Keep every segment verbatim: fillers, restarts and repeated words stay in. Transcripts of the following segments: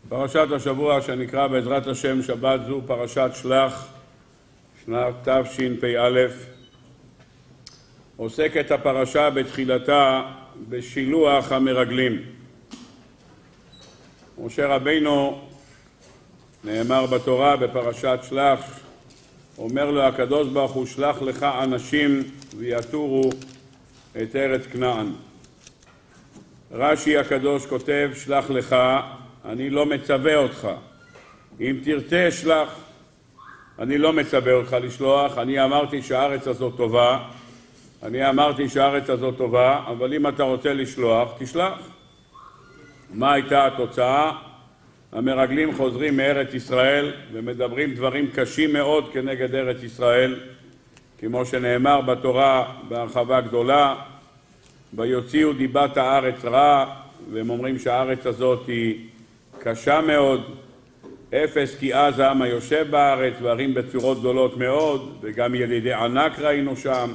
פרשת השבוע שנקרא בעזרת השם שבת זו פרשת שלח, שנת תשפ"א. עוסקת הפרשה בתחילתה בשילוח המרגלים. משה רבינו, נאמר בתורה בפרשת שלח, אומר לו הקדוש ברוך הוא, שלח לך אנשים ויתורו את ארץ כנען. רש"י הקדוש כותב, שלח לך, אני לא מצווה אותך. אם תרצה שלח, אני לא מצווה אותך לשלוח. אני אמרתי שהארץ הזאת טובה, אני אמרתי שהארץ הזאת טובה, אבל אם אתה רוצה לשלוח, תשלח. מה הייתה התוצאה? המרגלים חוזרים מארץ ישראל ומדברים דברים קשים מאוד כנגד ארץ ישראל, כמו שנאמר בתורה בהרחבה גדולה, ויוציאו דיבת הארץ רע, והם אומרים שהארץ הזאת היא קשה מאוד, אפס כי אז העם היושב בארץ, וערים בצורות גדולות מאוד, וגם ילידי ענק ראינו שם.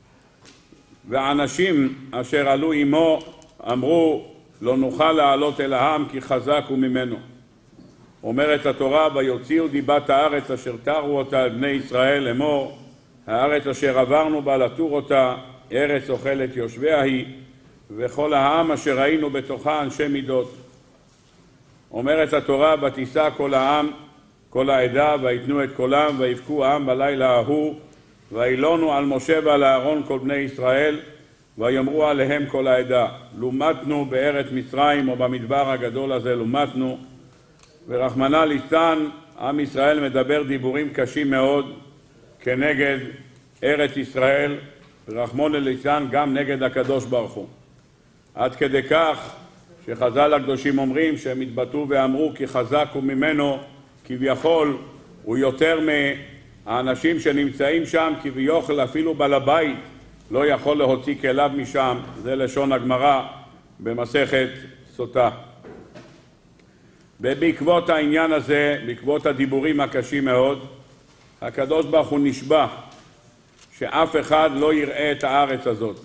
והאנשים אשר עלו עמו אמרו, לא נוכל לעלות אל העם כי חזק הוא ממנו. אומרת התורה, ויוציאו דיבת הארץ אשר תרו אותה על בני ישראל לאמור, הארץ אשר עברנו בה לתור אותה, ארץ אוכלת יושביה היא, וכל העם אשר ראינו בתוכה אנשי מידות. אומרת התורה, ותישא כל העם, כל העדה, ויתנו את קולם, ויבכו העם בלילה ההוא, וילונו על משה ועל אהרון כל בני ישראל, ויאמרו עליהם כל העדה, לומתנו בארץ מצרים או במדבר הגדול הזה לומתנו. ורחמנא ליצלן, עם ישראל מדבר דיבורים קשים מאוד כנגד ארץ ישראל, ורחמנא ליצלן גם נגד הקדוש ברוך הוא. עד כדי כך שחז"ל הקדושים אומרים שהם התבטאו ואמרו כי חזק הוא ממנו, כביכול הוא יותר מהאנשים שנמצאים שם, כביכול אפילו בעל הבית לא יכול להוציא כליו משם. זה לשון הגמרא במסכת סוטה. ובעקבות העניין הזה, בעקבות הדיבורים הקשים מאוד, הקדוש ברוך הוא נשבע שאף אחד לא יראה את הארץ הזאת.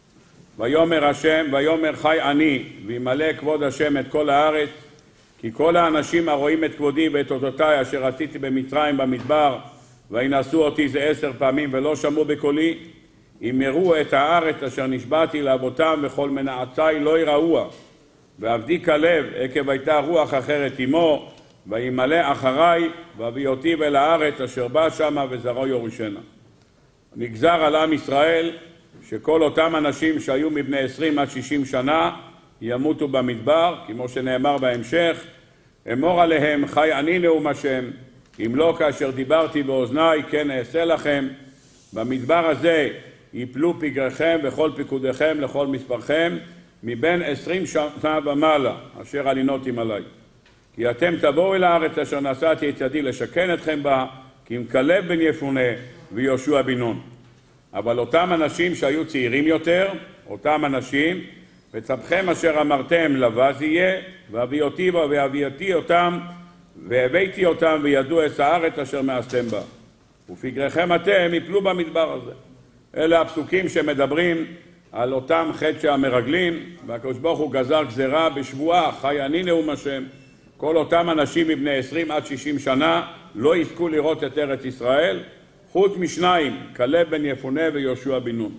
ויאמר השם, ויאמר חי אני, וימלא כבוד השם את כל הארץ, כי כל האנשים הרואים את כבודי ואת אותותיי אשר עשיתי במצרים במדבר, וינשאו אותי זה עשר פעמים ולא שמעו בקולי, אם יראו את הארץ אשר נשבעתי לאבותם וכל מנעצי לא יראוה. ועבדי כלב עקב הייתה רוח אחרת עמו, וימלא אחריי, ואביא אותי אל הארץ אשר בא שמה וזרעו יורשנה. נגזר על עם ישראל שכל אותם אנשים שהיו מבני עשרים עד שישים שנה ימותו במדבר, כמו שנאמר בהמשך, אמור עליהם חי אני נאום השם, אם לא כאשר דיברתי באוזניי כן אעשה לכם. במדבר הזה יפלו פגריכם וכל פיקודיכם לכל מספרכם, מבין עשרים שנה ומעלה אשר עלינותם עלי. כי אתם תבואו אל הארץ אשר נשאתי את ידי לשכן אתכם בה, כי אם כלב בן יפונה ויהושע בן נון. אבל אותם אנשים שהיו צעירים יותר, אותם אנשים, וצבכם אשר אמרתם לבז יהיה, ואביא אותי בה ואביאתי אותם, והבאתי אותם וידעו את הארץ אשר מאסתם בה. ופגריכם אתם יפלו במדבר הזה. אלה הפסוקים שמדברים על אותם חטא שהמרגלים, והקדוש ברוך הוא גזר גזרה בשבועה, חי אני נאום השם. כל אותם אנשים מבני עשרים עד שישים שנה לא יזכו לראות את ארץ ישראל, חוץ משניים, כלב בן יפונה ויהושע בן נון.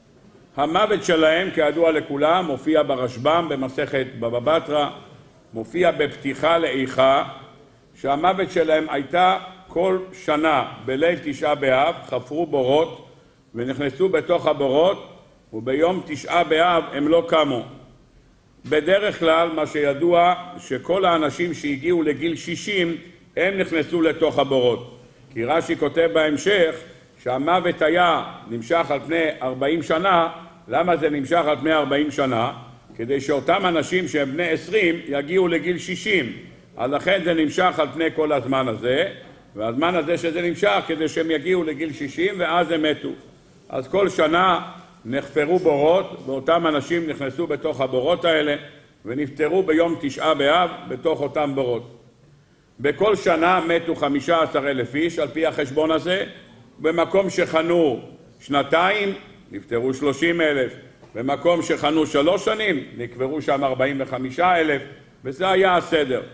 המוות שלהם, כידוע לכולם, מופיע ברשב"ם במסכת בבא בתרא, מופיע בפתיחה לאיכה, שהמוות שלהם הייתה כל שנה בליל תשעה באב, חפרו בורות ונכנסו בתוך הבורות, וביום תשעה באב הם לא קמו. בדרך כלל מה שידוע שכל האנשים שהגיעו לגיל שישים הם נכנסו לתוך הבורות. כי רש"י כותב בהמשך שהמוות היה נמשך על פני ארבעים שנה. למה זה נמשך על פני ארבעים שנה? כדי שאותם אנשים שהם בני עשרים יגיעו לגיל שישים. אז לכן זה נמשך על פני כל הזמן הזה, והזמן הזה שזה נמשך כדי שהם יגיעו לגיל שישים ואז הם מתו. אז כל שנה נחפרו בורות, ואותם אנשים נכנסו בתוך הבורות האלה ונפטרו ביום תשעה באב בתוך אותם בורות. בכל שנה מתו חמישה עשר אלף איש על פי החשבון הזה. במקום שחנו שנתיים נפטרו שלושים אלף, במקום שחנו שלוש שנים נקברו שם ארבעים וחמישה אלף, וזה היה הסדר.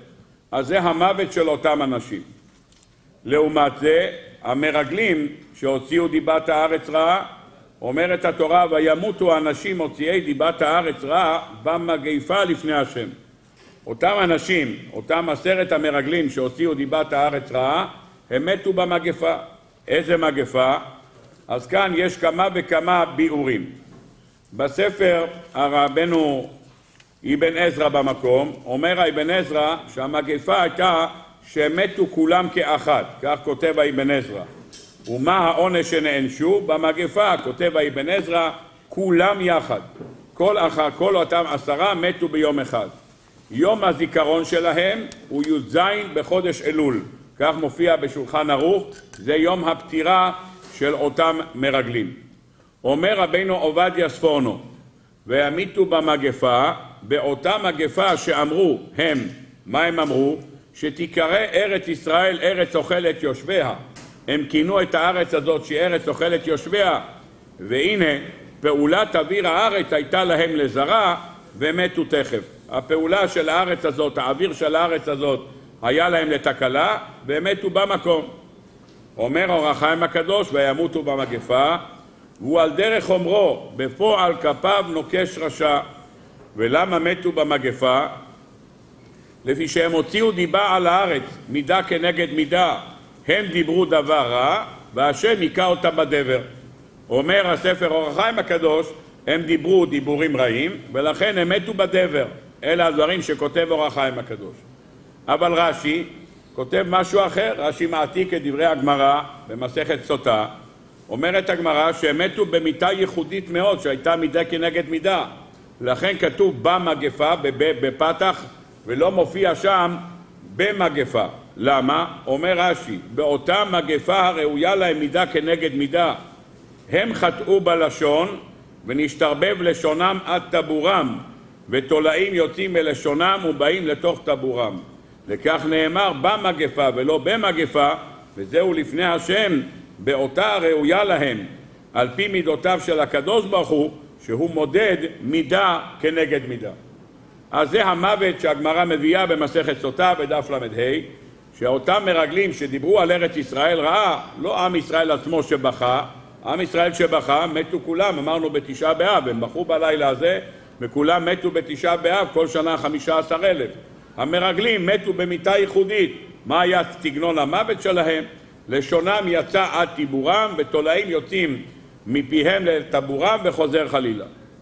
אז זה המוות של אותם אנשים. לעומת זה, המרגלים שהוציאו דיבת הארץ רעה, אומרת התורה, וימותו האנשים מוציאי דיבת הארץ רעה במגפה לפני השם. אותם אנשים, אותם עשרת המרגלים שהוציאו דיבת הארץ רעה, הם מתו במגפה. איזה מגפה? אז כאן יש כמה וכמה ביאורים. בספר הרבנו אבן עזרא במקום, אומר אבן עזרא שהמגפה הייתה שמתו כולם כאחד, כך כותב אבן עזרא. ומה העונש שנענשו? במגפה, כותב אבן עזרא, כולם יחד. כל, אחר, כל אותם עשרה מתו ביום אחד. יום הזיכרון שלהם הוא י"ז בחודש אלול, כך מופיע בשולחן ערוך, זה יום הפטירה של אותם מרגלים. אומר רבינו עובדיה ספורנו, וימיתו במגפה, באותה מגפה שאמרו הם, מה הם אמרו? שתיקרא ארץ ישראל ארץ אוכלת יושביה. הם כינו את הארץ הזאת שהיא ארץ אוכלת יושביה, והנה פעולת אוויר הארץ הייתה להם לזרע ומתו תכף. הפעולה של הארץ הזאת, האוויר של הארץ הזאת היה להם לתקלה ומתו במקום. אומר אור החיים הקדוש, וימותו במגפה, והוא על דרך אומרו, בפועל כפיו נוקש רשע. ולמה מתו במגפה? לפי שהם הוציאו דיבה על הארץ, מידה כנגד מידה, הם דיברו דבר רע, והשם היכה אותם בדבר. אומר הספר אור החיים הקדוש, הם דיברו דיבורים רעים, ולכן הם מתו בדבר. אלה הדברים שכותב אור החיים הקדוש. אבל רש"י כותב משהו אחר, רש"י מעתיק את דברי הגמרא במסכת סוטה, אומרת הגמרא שהם מתו במיתה ייחודית מאוד, שהייתה מידה כנגד מידה. לכן כתוב במגפה, בפתח, ולא מופיע שם במגפה. למה? אומר רש"י, באותה מגפה הראויה להם מידה כנגד מידה. הם חטאו בלשון ונשתרבב לשונם עד טבורם, ותולעים יוצאים מלשונם ובאים לתוך טבורם. לכך נאמר במגפה ולא במגפה, וזהו לפני השם באותה הראויה להם, על פי מידותיו של הקדוש ברוך הוא, שהוא מודד מידה כנגד מידה. אז זה המוות שהגמרא מביאה במסכת סוטה בדף למד ה', שאותם מרגלים שדיברו על ארץ ישראל רעה, לא עם ישראל עצמו שבכה, עם ישראל שבכה מתו כולם, אמרנו בתשעה באב, הם בכו בלילה הזה, וכולם מתו בתשעה באב, כל שנה חמישה עשר אלף. המרגלים מתו במיתה ייחודית. מה היה סגנון המוות שלהם? לשונם יצא עד טיבורם, ותולעים יוצאים מפיהם לטבורם וחוזר חלילה.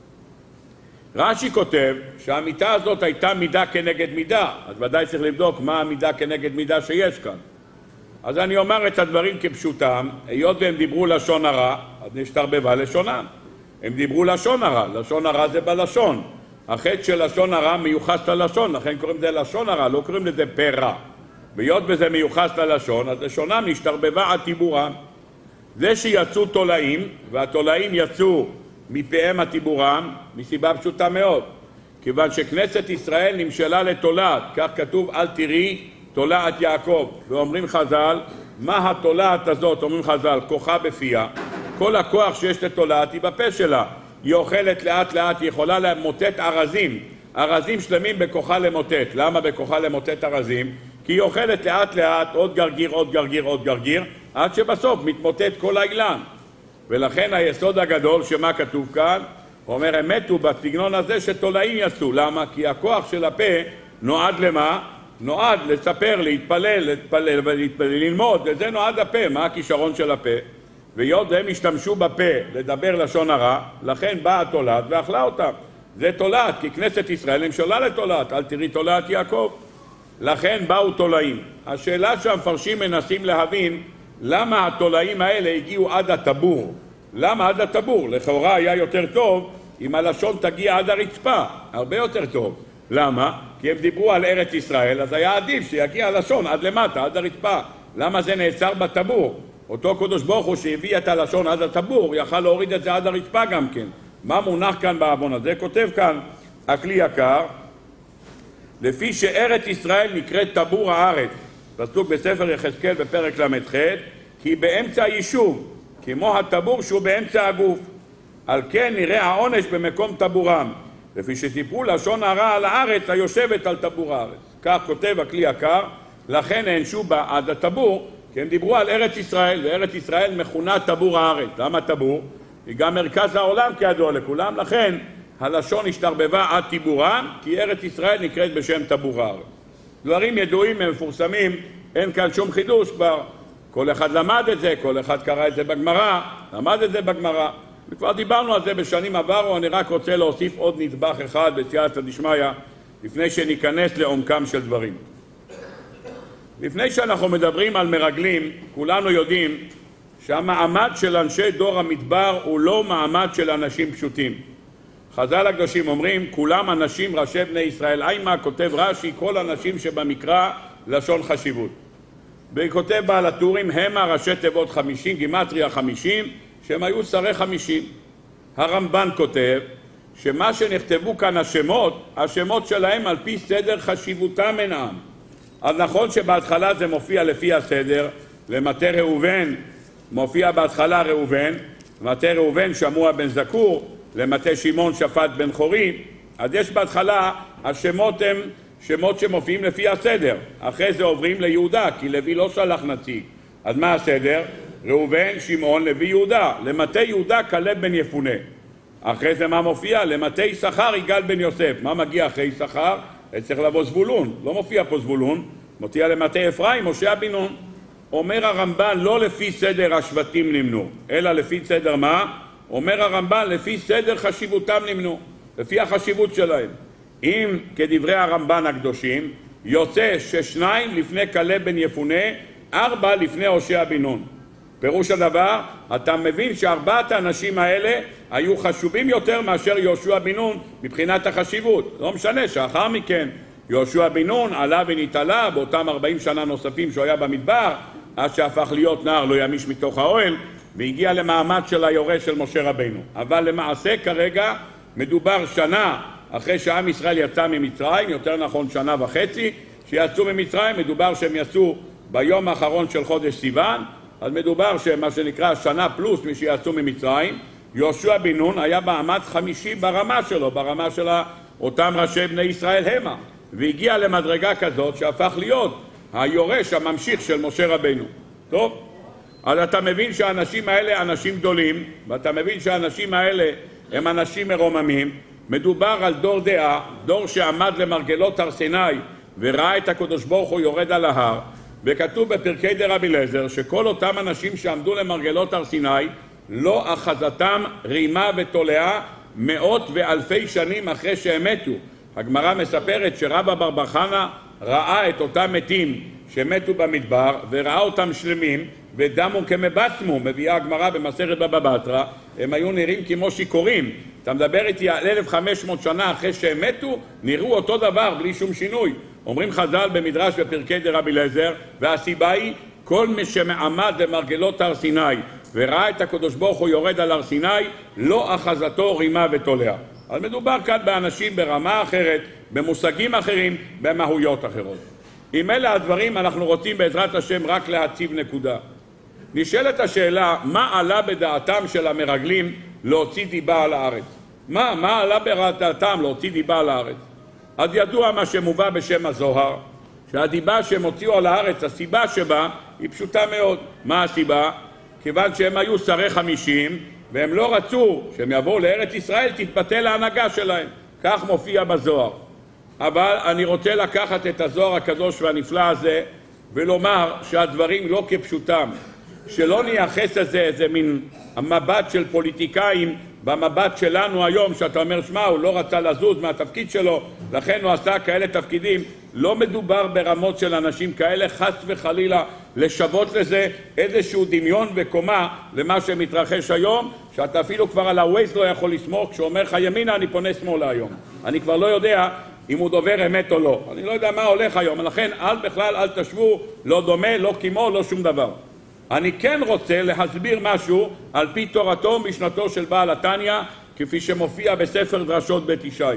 רש"י כותב שהמיתה הזאת הייתה מידה כנגד מידה, אז ודאי צריך לבדוק מה המידה כנגד מידה שיש כאן. אז אני אומר את הדברים כפשוטם, היות והם דיברו לשון הרע, אז נשתרבבה לשונם. הם דיברו לשון הרע, לשון הרע זה בלשון. החטא של לשון הרע מיוחס ללשון, לכן קוראים לזה לשון הרע, לא קוראים לזה פה רע. והיות וזה מיוחס ללשון, אז לשונם נשתרבבה עד טיבורם. זה שיצאו תולעים, והתולעים יצאו מפיהם הטיבורם, מסיבה פשוטה מאוד. כיוון שכנסת ישראל נמשלה לתולעת, כך כתוב אל תראי תולעת יעקב. ואומרים חז"ל, מה התולעת הזאת? אומרים חז"ל, כוחה בפיה. כל הכוח שיש לתולעת היא בפה שלה. היא אוכלת לאט לאט, היא יכולה למוטט ארזים. ארזים שלמים בכוחה למוטט. למה בכוחה למוטט ארזים? כי היא אוכלת לאט לאט עוד גרגיר, עוד גרגיר, עוד גרגיר, עד שבסוף מתמוטט כל האילן. ולכן היסוד הגדול שמה כתוב כאן, הוא אומר, הם מתו בסגנון הזה שתולעים יצאו. למה? כי הכוח של הפה נועד למה? נועד לספר, להתפלל, להתפלל וללמוד, וזה נועד הפה. מה הכישרון של הפה? והיות הם השתמשו בפה לדבר לשון הרע, לכן באה התולעת ואכלה אותם. זה תולעת, כי כנסת ישראל נמשלה לתולעת, אל תראי תולעת יעקב. לכן באו תולעים. השאלה שהמפרשים מנסים להבין, למה התולעים האלה הגיעו עד הטבור? למה עד הטבור? לכאורה היה יותר טוב אם הלשון תגיע עד הרצפה, הרבה יותר טוב. למה? כי הם דיברו על ארץ ישראל, אז היה עדיף שיגיע הלשון עד למטה, עד הרצפה. למה זה נעצר בטבור? אותו קדוש ברוך הוא שהביא את הלשון עד הטבור, יכל להוריד את זה עד הרצפה גם כן. מה מונח כאן בעוון הזה? כותב כאן הכלי יקר, לפי שארץ ישראל נקראת טבור הארץ, פסוק בספר יחזקאל בפרק למד ח', כי באמצע היישוב, כמו הטבור שהוא באמצע הגוף. על כן נראה העונש במקום טבורם, לפי שסיפרו לשון הרע על הארץ היושבת על טבור הארץ. כך כותב הכלי יקר, לכן הענשו בה עד הטבור, כי הם דיברו על ארץ ישראל, וארץ ישראל מכונה טבור הארץ. למה טבור? היא גם מרכז העולם כידוע לכולם, לכן הלשון השתרבבה עד טיבורם, כי ארץ ישראל נקראת בשם טבור הארץ. דברים ידועים ומפורסמים, אין כאן שום חידוש כבר. כל אחד למד את זה, כל אחד קרא את זה בגמרא, למד את זה בגמרא. וכבר דיברנו על זה בשנים עברו, אני רק רוצה להוסיף עוד נדבך אחד בסייעתא דשמיא, לפני שניכנס לעומקם של דברים. לפני שאנחנו מדברים על מרגלים, כולנו יודעים שהמעמד של אנשי דור המדבר הוא לא מעמד של אנשים פשוטים. חז"ל הקדושים אומרים, כולם אנשים ראשי בני ישראל. אימה כותב רש"י, כל אנשים שבמקרא לשון חשיבות. וכותב בעל הטורים, המה ראשי תיבות חמישים, גימטריה חמישים, שהם היו שרי חמישים. הרמב"ן כותב שמה שנכתבו כאן השמות, השמות שלהם על פי סדר חשיבותם אינם. אז נכון שבהתחלה זה מופיע לפי הסדר, למטה ראובן מופיע בהתחלה ראובן, למטה ראובן שמוע בן זכור, למטה שמעון שפט בן חורי, אז יש בהתחלה, השמות הם שמות שמופיעים לפי הסדר, אחרי זה עוברים ליהודה, כי לוי לא שלח נציג. אז מה הסדר? ראובן, שמעון, לוי, יהודה. למטה יהודה כלב בן יפונה. אחרי זה מה מופיע? למטה יששכר יגאל בן יוסף. מה מגיע אחרי יששכר? צריך לבוא זבולון, לא מופיע פה זבולון, מופיע למטה אפרים, הושע בן נון. אומר הרמב"ן לא לפי סדר השבטים נמנו, אלא לפי סדר מה? אומר הרמב"ן לפי סדר חשיבותם נמנו, לפי החשיבות שלהם. אם כדברי הרמב"ן הקדושים, יוצא ששניים לפני כלב בן יפונה, ארבע לפני הושע בן נון. פירוש הדבר, אתה מבין שארבעת האנשים האלה היו חשובים יותר מאשר יהושע בן נון מבחינת החשיבות. לא משנה שאחר מכן יהושע בן נון עלה ונתעלה באותם ארבעים שנה נוספים שהוא היה במדבר, עד שהפך להיות נער לא ימיש מתוך האוהל, והגיע למעמד של היורש של משה רבינו. אבל למעשה כרגע מדובר שנה אחרי שעם ישראל יצא ממצרים, יותר נכון שנה וחצי, שיצאו ממצרים, מדובר שהם יצאו ביום האחרון של חודש סיוון, אז מדובר שמה שנקרא שנה פלוס מי שיצאו ממצרים. יהושע בן נון היה מעמד חמישי ברמה שלו, ברמה של אותם ראשי בני ישראל המה, והגיע למדרגה כזאת שהפך להיות היורש הממשיך של משה רבינו. טוב, אז אתה מבין שהאנשים האלה אנשים גדולים, ואתה מבין שהאנשים האלה הם אנשים מרוממים. מדובר על דור דעה, דור שעמד למרגלות הר סיני וראה את הקדוש ברוך הוא יורד על ההר, וכתוב בפרקי דרבי אליעזר שכל אותם אנשים שעמדו למרגלות הר סיני לא אחזתם רימה ותולעה מאות ואלפי שנים אחרי שהם מתו. הגמרא מספרת שרבא בר בר חנא ראה את אותם מתים שמתו במדבר וראה אותם שלמים ודמו כמבצמו, מביאה הגמרא במסכת בבא בתרא, הם היו נראים כמו שיכורים. אתה מדבר איתי על אלף וחמש מאות שנה אחרי שהם מתו, נראו אותו דבר בלי שום שינוי. אומרים חז"ל במדרש בפרקי דרבי אליעזר, והסיבה היא כל מי שמעמד למרגלות הר סיני וראה את הקדוש ברוך הוא יורד על הר סיני, לא אחזתו רימה ותולעה. אז מדובר כאן באנשים ברמה אחרת, במושגים אחרים, במהויות אחרות. עם אלה הדברים אנחנו רוצים בעזרת השם רק להציב נקודה. נשאלת השאלה, מה עלה בדעתם של המרגלים להוציא דיבה על הארץ? מה, מה עלה בדעתם להוציא דיבה על הארץ? אז ידוע מה שמובא בשם הזוהר, שהדיבה שהם הוציאו על הארץ, הסיבה שבה היא פשוטה מאוד. מה הסיבה? כיוון שהם היו שרי חמישים, והם לא רצו שהם יבואו לארץ ישראל, תתבטל ההנהגה שלהם. כך מופיע בזוהר. אבל אני רוצה לקחת את הזוהר הקדוש והנפלא הזה, ולומר שהדברים לא כפשוטם. שלא נייחס לזה איזה מין המבט של פוליטיקאים, במבט שלנו היום, שאתה אומר, שמה, הוא לא רצה לזוז מהתפקיד שלו, לכן הוא עשה כאלה תפקידים. לא מדובר ברמות של אנשים כאלה, חס וחלילה לשוות לזה איזשהו דמיון וקומה למה שמתרחש היום, שאתה אפילו כבר על הווייז לא יכול לסמוך, כשהוא אומר לך ימינה אני פונה שמאלה היום. אני כבר לא יודע אם הוא דובר אמת או לא. אני לא יודע מה הולך היום, לכן אל בכלל אל תשבו, לא דומה, לא כמו, לא שום דבר. אני כן רוצה להסביר משהו על פי תורתו ומשנתו של בעל התניא, כפי שמופיע בספר דרשות בית ישי.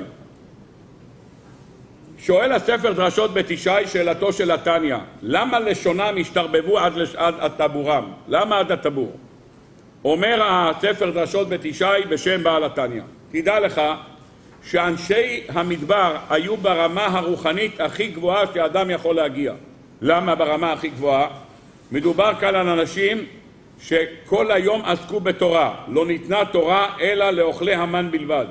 שואל הספר דרשות בית ישי שאלתו של התניא, למה לשונם השתרבבו עד, לש... עד הטבורם? למה עד הטבור? אומר הספר דרשות בית ישי בשם בעל התניא, תדע לך שאנשי המדבר היו ברמה הרוחנית הכי גבוהה שאדם יכול להגיע. למה ברמה הכי גבוהה? מדובר כאן על אנשים שכל היום עסקו בתורה, לא ניתנה תורה אלא לאוכלי המן בלבד.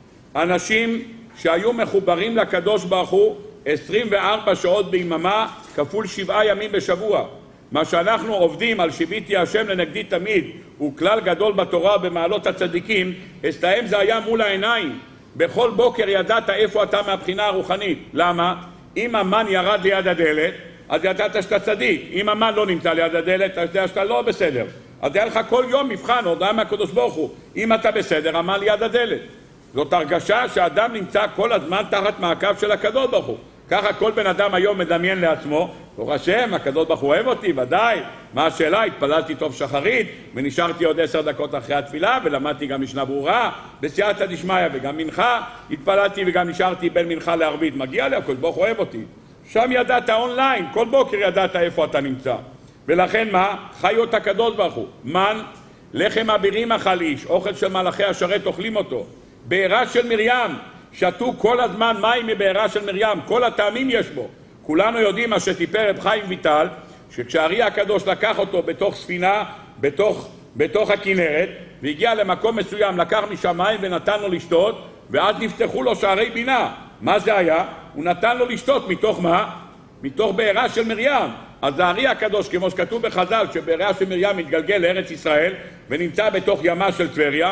אנשים שהיו מחוברים לקדוש ברוך הוא עשרים וארבע שעות ביממה כפול שבעה ימים בשבוע. מה שאנחנו עובדים על שיביתי השם לנגדי תמיד הוא כלל גדול בתורה במעלות הצדיקים, אצלהם זה היה מול העיניים. בכל בוקר ידעת איפה אתה מהבחינה הרוחנית. למה? אם המן ירד ליד הדלת אז ידעת שאתה צדיק, אם המן לא נמצא ליד הדלת אז ידעת שאתה לא בסדר. אז היה לך כל יום מבחן, הודעה מהקדוש ברוך הוא, אם אתה בסדר, המן ליד הדלת. זאת הרגשה שאדם נמצא כל הזמן תחת מעקב של הקדוש ברוך הוא. ככה כל בן אדם היום מדמיין לעצמו, ברוך השם, הקדוש ברוך הוא אוהב אותי, ודאי. מה השאלה? התפללתי טוב שחרית ונשארתי עוד עשר דקות אחרי התפילה ולמדתי גם משנה ברורה בסייעתא דשמיא, וגם מנחה התפללתי וגם נשארתי בין מנחה לערבית. מגיע לי, הקדוש ברוך הוא אוהב אותי. שם ידעת אונליין, כל בוקר ידעת איפה אתה נמצא. ולכן מה? חיות הקדוש ברוך הוא. מן, לחם אבירים אכל איש, אוכל של מלאכי השרת אוכלים אותו. בעירה של מרים, שתו כל הזמן מים מבעירה של מרים, כל הטעמים יש בו. כולנו יודעים מה שסיפר רב חיים ויטל, שכשהארי הקדוש לקח אותו בתוך ספינה, בתוך, בתוך הכנרת, והגיע למקום מסוים, לקח משם מים ונתן לו לשתות, ואז נפתחו לו שערי בינה. מה זה היה? הוא נתן לו לשתות מתוך מה? מתוך בעירה של מרים. אז הארי הקדוש, כמו שכתוב בחז"ל, שבעירה של מרים מתגלגל לארץ ישראל, ונמצא בתוך ימה של טבריה,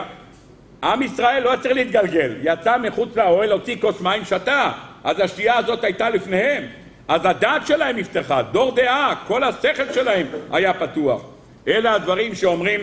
עם ישראל לא צריך להתגלגל, יצא מחוץ לאוהל, הוציא כוס מים, שתה, אז השתייה הזאת הייתה לפניהם, אז הדעת שלהם נפתחה, דור דעה, כל השכל שלהם היה פתוח. אלה הדברים שאומרים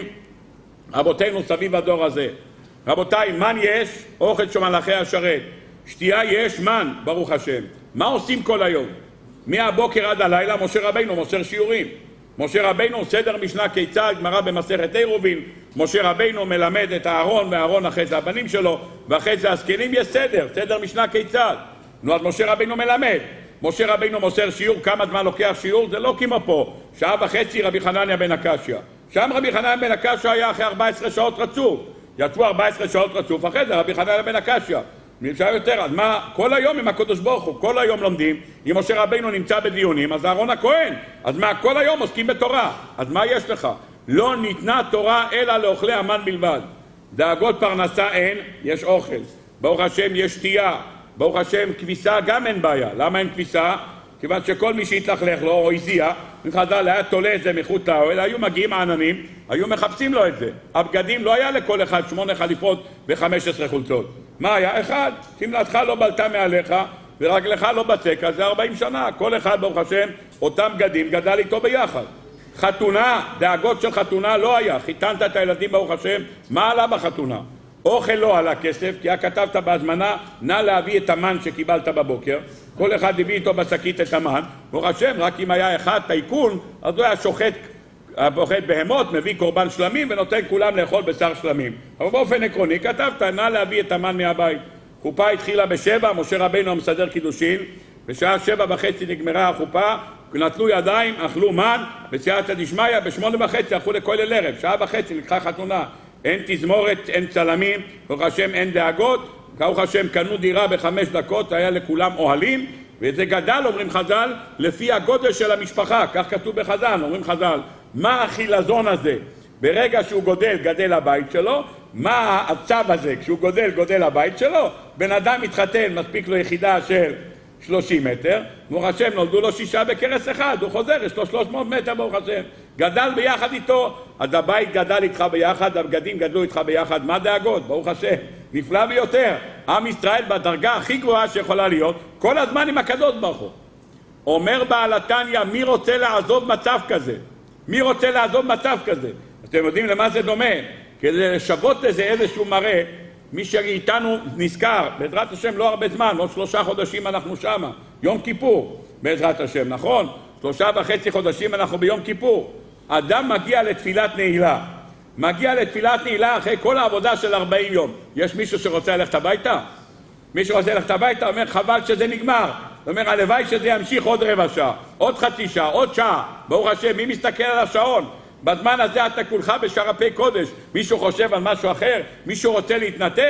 רבותינו סביב הדור הזה. רבותיי, מן יש? אוכל של מלאכי השרת. שתייה יש? מן, ברוך השם. מה עושים כל היום? מהבוקר עד הלילה משה רבינו מוסר שיעורים. משה רבינו סדר משנה כיצד, גמרא במסכת עירובין, משה רבינו מלמד את הארון, והארון אחרי זה הבנים שלו, ואחרי זה הזקנים יש סדר, סדר משנה כיצד. נו, אז משה רבינו מלמד. משה רבינו מוסר שיעור, כמה זמן לוקח שיעור? זה לא כמו פה. שעה וחצי רבי חנניה בן הקשיא. שם רבי חנניה בן הקשיא היה אחרי ארבע עשרה שעות רצוף. יצאו ארבע עשרה שעות רצוף, אחרי זה רבי חנניה בן הקשיא. נמצא יותר, אז מה? כל היום עם הקדוש ברוך הוא, כל היום לומדים. אם משה רבינו נמצא בדיונים, אז אהרון הכהן. אז מה? כל היום עוסקים בתורה. אז מה יש לך? לא ניתנה תורה אלא לאוכלי המן בלבד. דאגות פרנסה אין, יש אוכל. ברוך השם יש שתייה. ברוך השם כביסה גם אין בעיה. למה אין כביסה? כיוון שכל מי שהתלכלך לו או הזיע, מחז"ל היה תולה את זה מחוץ לאוהל, היו מגיעים העננים, היו מחפשים לו את זה. הבגדים לא היה לכל אחד שמונה חליפות וחמש עשרה חולצות. מה היה? אחד, שמלתך לא בלטה מעליך ורגלך לא בצקה, זה ארבעים שנה. כל אחד ברוך השם, אותם בגדים גדל איתו ביחד. חתונה, דאגות של חתונה לא היה. חיתנת את הילדים ברוך השם, מה עלה בחתונה? אוכל לא עלה כסף, כי כתבת בהזמנה, נא להביא את המן שקיבלת בבוקר. כל אחד הביא איתו בשקית את המן. ברוך השם, רק אם היה אחד טייקון, אז הוא היה שוחט, שוחט בהמות, מביא קורבן שלמים ונותן כולם לאכול בשר שלמים. אבל באופן עקרוני כתבת, נא להביא את המן מהבית. חופה התחילה בשבע, משה רבינו המסדר קידושין, בשעה שבע וחצי נגמרה החופה, נטלו ידיים, אכלו מן, בסייעתא דשמיא, בשמונה וחצי הלכו לכולל ערב, שעה וחצי לקחה חתונה. אין תזמורת, אין צלמים, ברוך השם אין דאגות, ברוך השם קנו דירה בחמש דקות, היה לכולם אוהלים, וזה גדל, אומרים חז"ל, לפי הגודל של המשפחה, כך כתוב בחז"ל, אומרים חז"ל, מה החילזון הזה? ברגע שהוא גודל, גדל הבית שלו, מה הצו הזה? כשהוא גודל, גודל הבית שלו, בן אדם מתחתן, מספיק לו יחידה של שלושים מטר, ברוך השם נולדו לו שישה בקרס אחד, הוא חוזר, יש לו שלוש מאות מטר ברוך השם, גדל ביחד איתו, אז הבית גדל איתך ביחד, הבגדים גדלו איתך ביחד, מה דאגות? ברוך השם, נפלא ביותר, עם ישראל בדרגה הכי גבוהה שיכולה להיות, כל הזמן עם הקדוש ברוך הוא. אומר בעל התניא, מי רוצה לעזוב מצב כזה? מי רוצה לעזוב מצב כזה? אתם יודעים למה זה דומה? כדי לשוות לזה איזשהו מראה, מי שאיתנו נזכר, בעזרת השם לא הרבה זמן, עוד שלושה חודשים אנחנו שמה, יום כיפור, בעזרת השם, נכון? שלושה וחצי חודשים אנחנו ביום כיפור. אדם מגיע לתפילת נעילה, מגיע לתפילת נעילה אחרי כל העבודה של ארבעים יום. יש מישהו שרוצה ללכת הביתה? מי שרוצה ללכת הביתה אומר חבל שזה נגמר. זאת אומרת, הלוואי שזה ימשיך עוד רבע שעה, עוד חצי שעה, עוד שעה. ברוך השם, מי מסתכל על השעון? בזמן הזה אתה כולך בשרפי קודש. מישהו חושב על משהו אחר? מישהו רוצה להתנתק?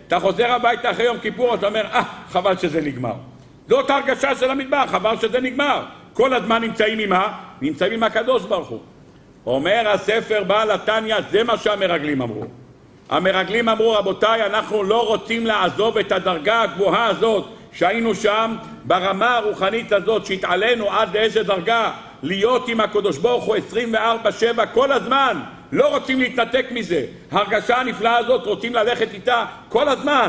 אתה חוזר הביתה אחרי יום כיפור, אתה אומר, אה, חבל שזה נגמר. זאת ההרגשה של המדבר, חבל שזה נגמר. כל הזמן נמצאים עם מה? נמצאים עם הקדוש ברוך הוא. אומר הספר בעל התניא, זה מה שהמרגלים אמרו. המרגלים אמרו, רבותיי, אנחנו לא רוצים לעזוב את הדרגה הגבוהה הזאת, שהיינו שם ברמה הרוחנית הזאת, שהתעלינו עד לאיזה דרגה, להיות עם הקדוש ברוך הוא עשרים וארבע שבע כל הזמן, לא רוצים להתנתק מזה. ההרגשה הנפלאה הזאת רוצים ללכת איתה כל הזמן.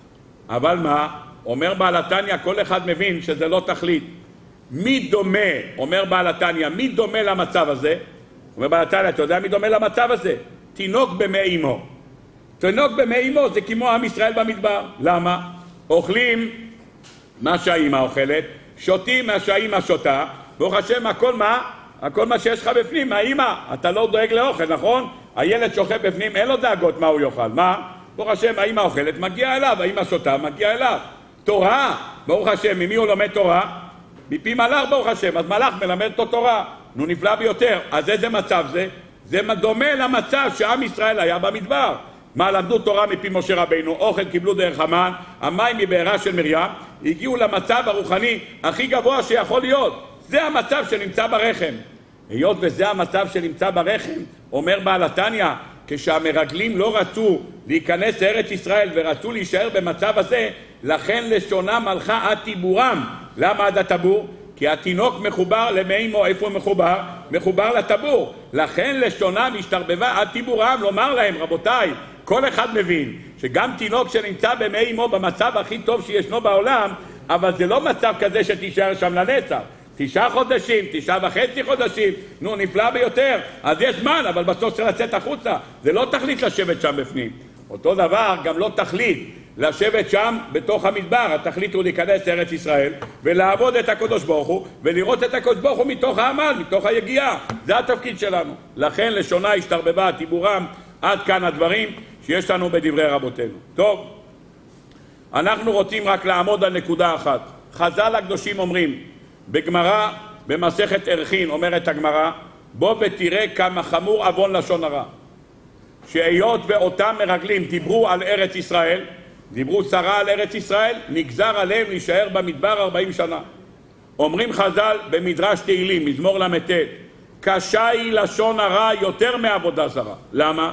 אבל מה? אומר בעל התניא, כל אחד מבין שזה לא תכלית. מי דומה, אומר בעל התניא, מי דומה למצב הזה? אומר בעל התניא, אתה יודע מי דומה למצב הזה? תינוק במי אמו. תינוק במי אמו זה כמו עם ישראל במדבר. למה? אוכלים מה שהאימא אוכלת, שותים מה שהאימא שותה, ברוך השם, הכל מה? הכל מה שיש לך בפנים, האימא. אתה לא דואג לאוכל, נכון? הילד שוכב בפנים, אין לו דאגות מה הוא יאכל. מה? ברוך השם, האימא אוכלת, מגיע אליו, האימא שותה, מגיע אליו. תורה, ברוך השם, ממי הוא לומד תורה? מפי מלאך, ברוך השם, אז מלאך מלמד אותו תורה. נו, נפלא ביותר. אז איזה מצב זה? זה דומה למצב שעם ישראל היה במדבר. מה, למדו תורה מפי משה רבינו, אוכל קיבלו דרך המן, המים מבארה של מרים, הגיעו למצב הרוחני הכי גבוה שיכול להיות. זה המצב שנמצא ברחם. היות וזה המצב שנמצא ברחם, אומר בעל התניא, כשהמרגלים לא רצו להיכנס לארץ ישראל ורצו להישאר במצב הזה, לכן לשונם הלכה עד טיבורם. למה עד הטבור? כי התינוק מחובר למי אמו. איפה הוא מחובר? מחובר לטבור. לכן לשונם השתרבבה עד טיבורם. לומר להם, רבותיי, כל אחד מבין שגם תינוק שנמצא במי אמו במצב הכי טוב שישנו בעולם, אבל זה לא מצב כזה שתישאר שם לנצח. תשעה חודשים, תשעה וחצי חודשים, נו, נפלא ביותר. אז יש זמן, אבל בסוף צריך לצאת החוצה. זה לא תכלית לשבת שם בפנים. אותו דבר, גם לא תכלית לשבת שם בתוך המדבר. התכלית הוא להיכנס לארץ ישראל ולעבוד את הקדוש ברוך הוא ולראות את הקדוש ברוך הוא מתוך העמל, מתוך היגיעה. זה התפקיד שלנו. לכן לשונה השתרבבה טיבורם. עד כאן הדברים שיש לנו בדברי רבותינו. טוב, אנחנו רוצים רק לעמוד על נקודה אחת. חז"ל הקדושים אומרים, בגמרא, במסכת ערכין, אומרת הגמרא, בוא ותראה כמה חמור עוון לשון הרע. שהיות ואותם מרגלים דיברו על ארץ ישראל, דיברו שרה על ארץ ישראל, נגזר עליהם להישאר במדבר ארבעים שנה. אומרים חז"ל במדרש תהילים, מזמור למ"ט, קשה היא לשון הרע יותר מעבודה זרה. למה?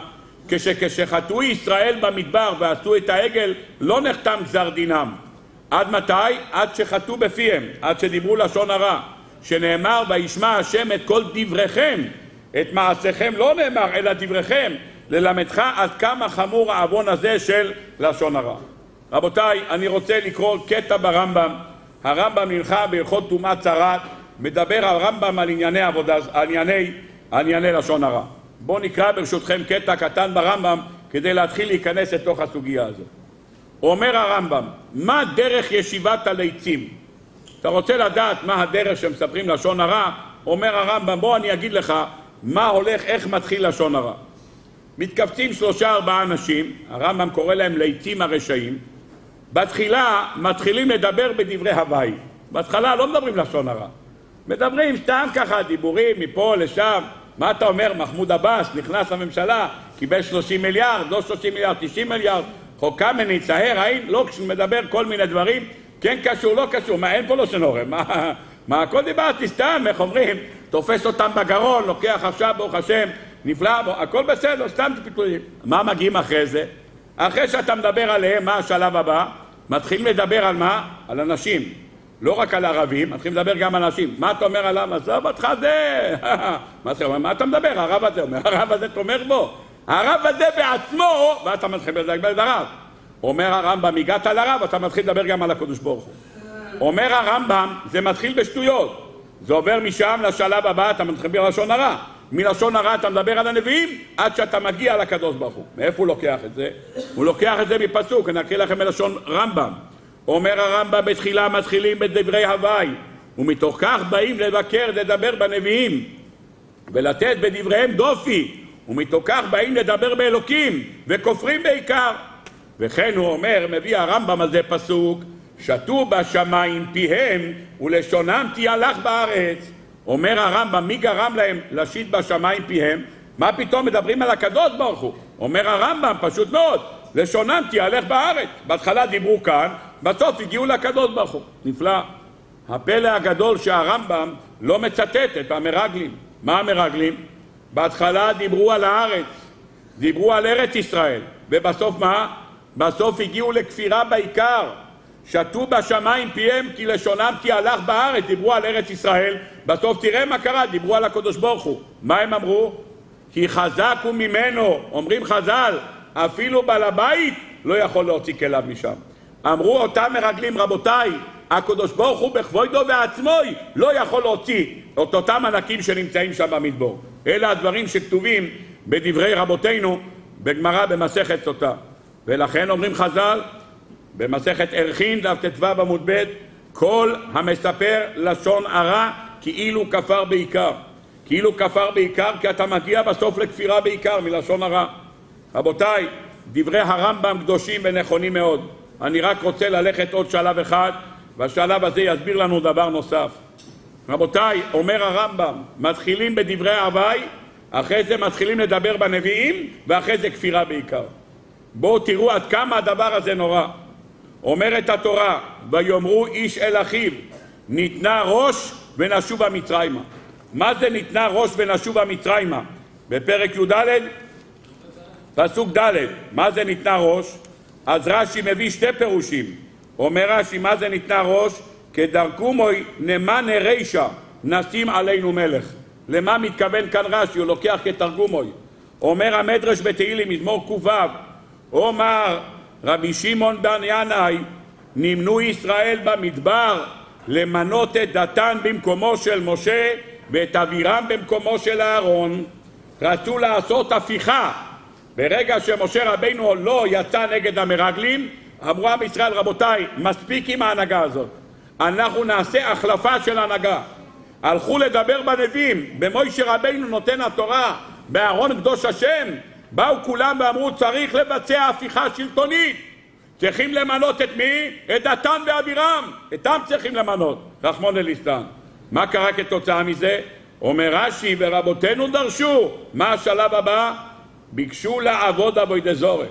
כשחטאו ישראל במדבר ועשו את העגל, לא נחתם גזר דינם. עד מתי? עד שחטאו בפיהם, עד שדיברו לשון הרע. שנאמר, וישמע השם את כל דבריכם, את מעשיכם לא נאמר, אלא דבריכם, ללמדך עד כמה חמור העוון הזה של לשון הרע. רבותיי, אני רוצה לקרוא קטע ברמב"ם. הרמב"ם נלכה בהלכות טומאת צרת, מדבר על רמב"ם על ענייני עבודה, על ענייני, על ענייני לשון הרע. בואו נקרא ברשותכם קטע קטן ברמב"ם, כדי להתחיל להיכנס לתוך הסוגיה הזאת. אומר הרמב"ם, מה דרך ישיבת הליצים? אתה רוצה לדעת מה הדרך שמספרים לשון הרע? אומר הרמב"ם, בוא אני אגיד לך מה הולך, איך מתחיל לשון הרע. מתקבצים שלושה ארבעה אנשים, הרמב"ם קורא להם ליצים הרשעים, בתחילה מתחילים לדבר בדברי הוואי. בהתחלה לא מדברים לשון הרע, מדברים סתם ככה, דיבורים מפה לשם. מה אתה אומר? מחמוד עבאס נכנס לממשלה, קיבל שלושים מיליארד, לא שלושים מיליארד, תשעים מיליארד, חוק קמיניץ, ההר, האין, לא, כשמדבר כל מיני דברים, כן קשור, לא קשור, מה, אין פה לא שנורם, מה, מה, הכל דיברתי סתם, איך אומרים, תופס אותם בגרון, לוקח עכשיו, ברוך השם, נפלא, בוא, הכל בסדר, סתם פיתולים. מה מגיעים אחרי זה? אחרי שאתה מדבר עליהם, מה השלב הבא? מתחילים לדבר על מה? על אנשים. לא רק על ערבים, מתחילים לדבר גם על אנשים. מה אתה אומר עליו? עזוב אותך זה. מה אתה מדבר? הרב הזה אומר, הרב הזה תומך בו. הרב הזה בעצמו, ואתה מתחיל לדבר על הרב. אומר הרמב"ם, הגעת לרב, אתה מתחיל לדבר גם על הקדוש ברוך הוא. אומר הרמב"ם, זה מתחיל בשטויות. זה עובר משם לשלב הבא, אתה מתחיל בלשון הרע. מלשון הרע אתה מדבר על הנביאים, עד שאתה מגיע לקדוש ברוך הוא. מאיפה הוא לוקח את זה? הוא לוקח את זה מפסוק, אני אקריא לכם מלשון רמב"ם. אומר הרמב"ם, בתחילה מתחילים בדברי הוואי, ומתוך כך באים לבקר, לדבר בנביאים, ולתת בדבריהם דופי, ומתוך כך באים לדבר באלוקים, וכופרים בעיקר. וכן הוא אומר, מביא הרמב"ם על זה פסוק, שתו בשמיים פיהם, ולשונם תיהלך בארץ. אומר הרמב"ם, מי גרם להם לשית בשמיים פיהם? מה פתאום מדברים על הקדוש ברוך הוא? אומר הרמב"ם, פשוט מאוד, לשונם תהלך בארץ. בהתחלה דיברו כאן, בסוף הגיעו לקדוש ברוך הוא. נפלא. הפלא הגדול שהרמב"ם לא מצטט את המרגלים. מה המרגלים? בהתחלה דיברו על הארץ, דיברו על ארץ ישראל, ובסוף מה? בסוף הגיעו לכפירה בעיקר. שתו בשמיים פיהם כי לשונם תהלך בארץ, דיברו על ארץ ישראל, בסוף תראה מה קרה, דיברו על הקדוש ברוך הוא. מה הם אמרו? כי חזק הוא ממנו, אומרים חז"ל, אפילו בעל הבית לא יכול להוציא כליו משם. אמרו אותם מרגלים, רבותיי, הקדוש ברוך הוא בכבודו ועצמוי לא יכול להוציא את אותם ענקים שנמצאים שם במדבר. אלה הדברים שכתובים בדברי רבותינו בגמרא במסכת סוטה. ולכן אומרים חז"ל במסכת ערכין דף ט"ו עמוד ב', כל המספר לשון הרע כאילו כפר בעיקר. כאילו כפר בעיקר כי אתה מגיע בסוף לכפירה בעיקר מלשון הרע. רבותיי, דברי הרמב"ם קדושים ונכונים מאוד. אני רק רוצה ללכת עוד שלב אחד, והשלב הזה יסביר לנו דבר נוסף. רבותיי, אומר הרמב"ם, מתחילים בדברי הווי, אחרי זה מתחילים לדבר בנביאים, ואחרי זה כפירה בעיקר. בואו תראו עד כמה הדבר הזה נורא. אומרת התורה, ויאמרו איש אל אחיו, ניתנה ראש ונשובה מצרימה. מה זה ניתנה ראש ונשובה מצרימה? בפרק י"ד, פסוק ד', מה זה ניתנה ראש? אז רש"י מביא שתי פירושים. אומר רש"י, מה זה ניתנה ראש? כדרכו מוי נמנה רישה, נשים עלינו מלך. למה מתכוון כאן רש"י? הוא לוקח כתרגומוי. אומר המדרש בתהילים מזמור ק"ו, אומר רבי שמעון בן ינאי, נמנו ישראל במדבר למנות את דתן במקומו של משה ואת אבירם במקומו של אהרון. רצו לעשות הפיכה. ברגע שמשה רבינו לא יצא נגד המרגלים, אמרו עם ישראל, רבותיי, מספיק עם ההנהגה הזאת. אנחנו נעשה החלפה של הנהגה. הלכו לדבר בנביאים, במוישה רבינו נותן התורה, בארון קדוש השם, באו כולם ואמרו, צריך לבצע הפיכה שלטונית. צריכים למנות את מי? את דתן ואבירם. אתם צריכים למנות. רחמנא ליצלן. מה קרה כתוצאה מזה? אומר רש"י, ורבותינו דרשו. מה השלב הבא? ביקשו לעבוד עבודת זרה.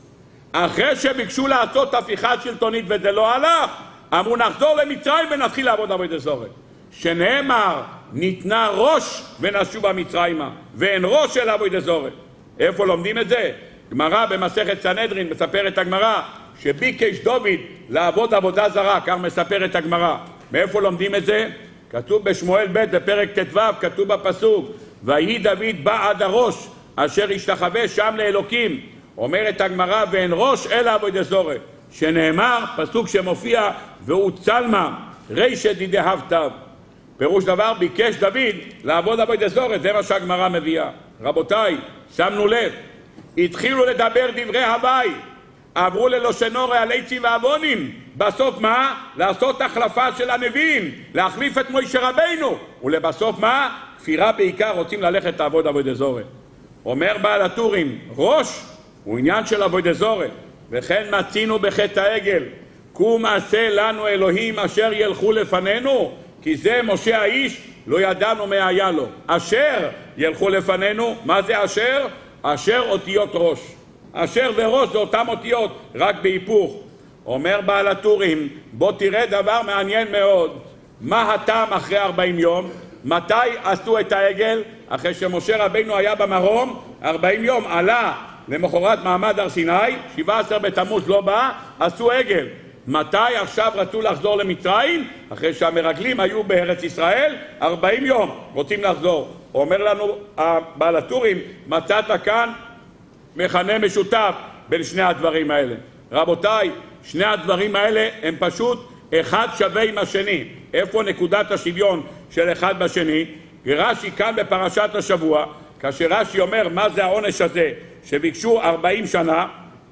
אחרי שביקשו לעשות הפיכה שלטונית וזה לא הלך, אמרו נחזור למצרים ונתחיל לעבוד עבודת זרה. שנאמר, ניתנה ראש ונשובה מצרימה, ואין ראש אל עבודת זרה. איפה לומדים את זה? גמרא במסכת סנהדרין מספרת הגמרא שביקש דוד לעבוד עבודה זרה, כך מספרת הגמרא. מאיפה לומדים את זה? כתוב בשמואל ב' בפרק ט"ו, כתוב בפסוק, ויהי דוד בא עד הראש אשר השתחווה שם לאלוקים. אומרת הגמרא, ואין ראש אלא עבודת זרה, שנאמר, פסוק שמופיע, והוא צלמה רישא דדהב תו. פירוש דבר, ביקש דוד לעבוד עבודת זרה, זה מה שהגמרא מביאה. רבותיי, שמנו לב, התחילו לדבר דברי הווי, עברו ללושנורי על עצים ועוונים, בסוף מה? לעשות החלפה של הנביאים, להחליף את מוישה רבינו, ולבסוף מה? כפירה בעיקר, רוצים ללכת לעבוד עבודת זרה. אומר בעל הטורים, ראש הוא עניין של עבודת זרה, וכן מצינו בחטא העגל, קום עשה לנו אלוהים אשר ילכו לפנינו, כי זה משה האיש לא ידענו מה היה לו. אשר ילכו לפנינו, מה זה אשר? אשר אותיות ראש. אשר וראש זה אותם אותיות, רק בהיפוך. אומר בעל הטורים, בוא תראה דבר מעניין מאוד. מה הטעם אחרי ארבעים יום? מתי עשו את העגל? אחרי שמשה רבינו היה במרום, ארבעים יום עלה למחרת מעמד הר סיני, שבעה עשר בתמוז לא בא, עשו עגל. מתי עכשיו רצו לחזור למצרים? אחרי שהמרגלים היו בארץ ישראל, ארבעים יום רוצים לחזור. אומר לנו בעל הטורים, מצאת כאן מכנה משותף בין שני הדברים האלה. רבותיי, שני הדברים האלה הם פשוט אחד שווה עם השני. איפה נקודת השוויון של אחד בשני? רש"י כאן בפרשת השבוע, כאשר רש"י אומר מה זה העונש הזה שביקשו ארבעים שנה,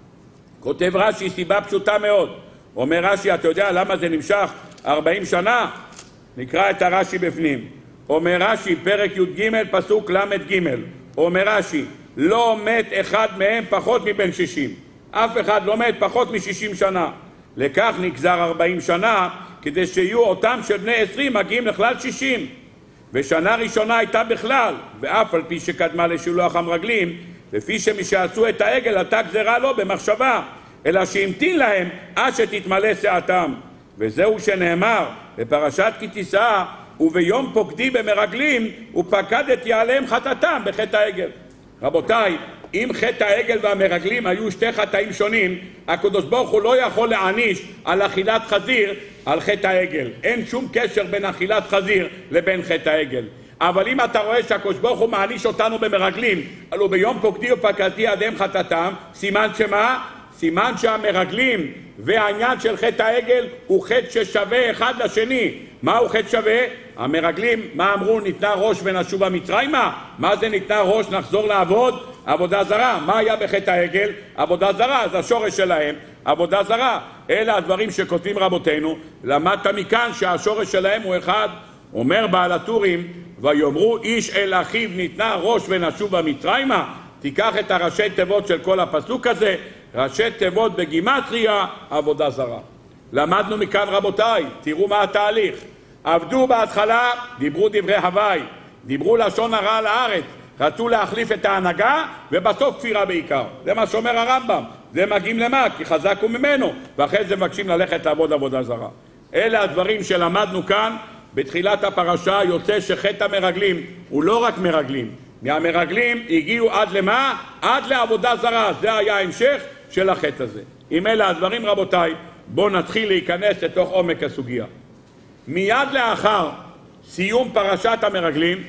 כותב רש"י סיבה פשוטה מאוד. אומר רש"י, אתה יודע למה זה נמשך ארבעים שנה? נקרא את הרש"י בפנים. אומר רש"י, פרק י"ג פסוק למ"ג. אומר רש"י, לא מת אחד מהם פחות מבין שישים. אף אחד לא מת פחות משישים שנה. לכך נגזר ארבעים שנה, כדי שיהיו אותם של בני עשרים מגיעים לכלל שישים. ושנה ראשונה הייתה בכלל, ואף על פי שקדמה לשילוח המרגלים, לפי שמשעשו את העגל עתה גזרה לו במחשבה, אלא שהמתין להם עד שתתמלא שעתם. וזהו שנאמר בפרשת כי תישא, וביום פוקדי במרגלים ופקדתי עליהם חטאתם בחטא העגל. רבותיי, אם חטא העגל והמרגלים היו שתי חטאים שונים, הקדוש ברוך הוא לא יכול להעניש על אכילת חזיר על חטא העגל. אין שום קשר בין אכילת חזיר לבין חטא העגל. אבל אם אתה רואה שהקדוש ברוך הוא מעניש אותנו במרגלים, אלו ביום פוקדי ופקדתי עליהם חטאתם, סימן שמה? סימן שהמרגלים והעניין של חטא העגל הוא חטא ששווה אחד לשני. מה הוא חטא שווה? המרגלים, מה אמרו? ניתנה ראש ונשובה מצרימה. מה זה ניתנה ראש? נחזור לעבוד? עבודה זרה. מה היה בחטא העגל? עבודה זרה. זה השורש שלהם, עבודה זרה. אלה הדברים שכותבים רבותינו. למדת מכאן שהשורש שלהם הוא אחד. אומר בעל הטורים, ויאמרו איש אל אחיו ניתנה ראש ונשובה מצרימה. תיקח את הראשי תיבות של כל הפסוק הזה, ראשי תיבות בגימטריה, עבודה זרה. למדנו מכאן רבותיי, תראו מה התהליך. עבדו בהתחלה, דיברו דברי הוואי, דיברו לשון הרע על הארץ, רצו להחליף את ההנהגה, ובסוף כפירה בעיקר. זה מה שאומר הרמב"ם. זה מגיעים למה? כי חזק הוא ממנו, ואחרי זה מבקשים ללכת לעבוד עבודה זרה. אלה הדברים שלמדנו כאן. בתחילת הפרשה יוצא שחטא המרגלים הוא לא רק מרגלים. מהמרגלים הגיעו עד למה? עד לעבודה זרה. זה היה ההמשך של החטא הזה. עם אלה הדברים רבותיי, בואו נתחיל להיכנס לתוך עומק הסוגיה. מיד לאחר סיום פרשת המרגלים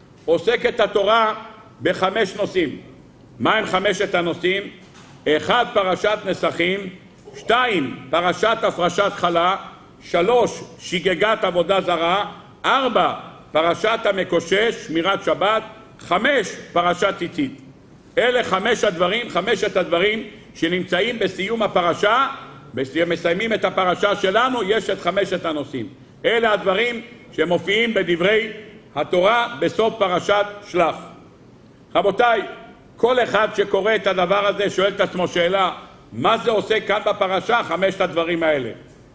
עוסקת התורה בחמש נושאים. מה הם חמשת הנושאים? אחד, פרשת נסחים, שתיים, פרשת הפרשת חלה, שלוש, שגגת עבודה זרה, ארבע, פרשת המקושש, שמירת שבת, חמש, פרשת ציצית. אלה חמש הדברים, חמשת הדברים שנמצאים בסיום הפרשה. מסיימים את הפרשה שלנו, יש את חמשת הנושאים. אלה הדברים שמופיעים בדברי התורה בסוף פרשת שלח. רבותיי, כל אחד שקורא את הדבר הזה שואל את עצמו שאלה, מה זה עושה כאן בפרשה, חמשת הדברים האלה?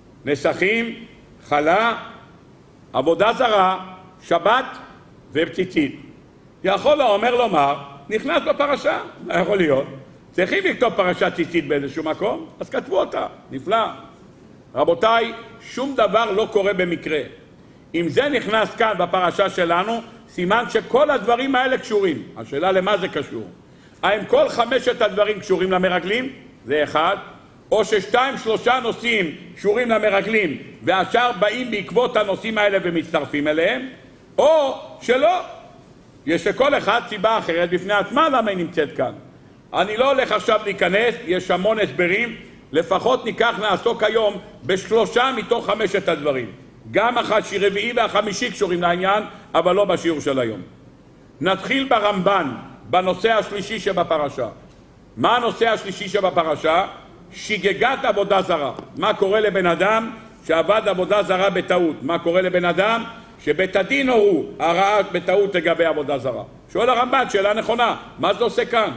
נסחים, חלה, עבודה זרה, שבת וציצית. יכול האומר לומר, נכנס בפרשה, מה יכול להיות? צריכים לכתוב פרשת ציצית באיזשהו מקום, אז כתבו אותה, נפלא. רבותיי, שום דבר לא קורה במקרה. אם זה נכנס כאן בפרשה שלנו, סימן שכל הדברים האלה קשורים. השאלה למה זה קשור? האם כל חמשת הדברים קשורים למרגלים? זה אחד. או ששתיים שלושה נושאים קשורים למרגלים והשאר באים בעקבות הנושאים האלה ומצטרפים אליהם, או שלא. יש לכל אחד סיבה אחרת בפני עצמה למה היא נמצאת כאן. אני לא הולך עכשיו להיכנס, יש המון הסברים, לפחות ניקח נעסוק היום בשלושה מתוך חמשת הדברים. גם הרביעי והחמישי קשורים לעניין, אבל לא בשיעור של היום. נתחיל ברמב"ן, בנושא השלישי שבפרשה. מה הנושא השלישי שבפרשה? שגגת עבודה זרה. מה קורה לבן אדם שעבד עבודה זרה בטעות? מה קורה לבן אדם שבית הדין הורו הרעה בטעות לגבי עבודה זרה? שואל הרמב"ן, שאלה נכונה, מה זה עושה כאן?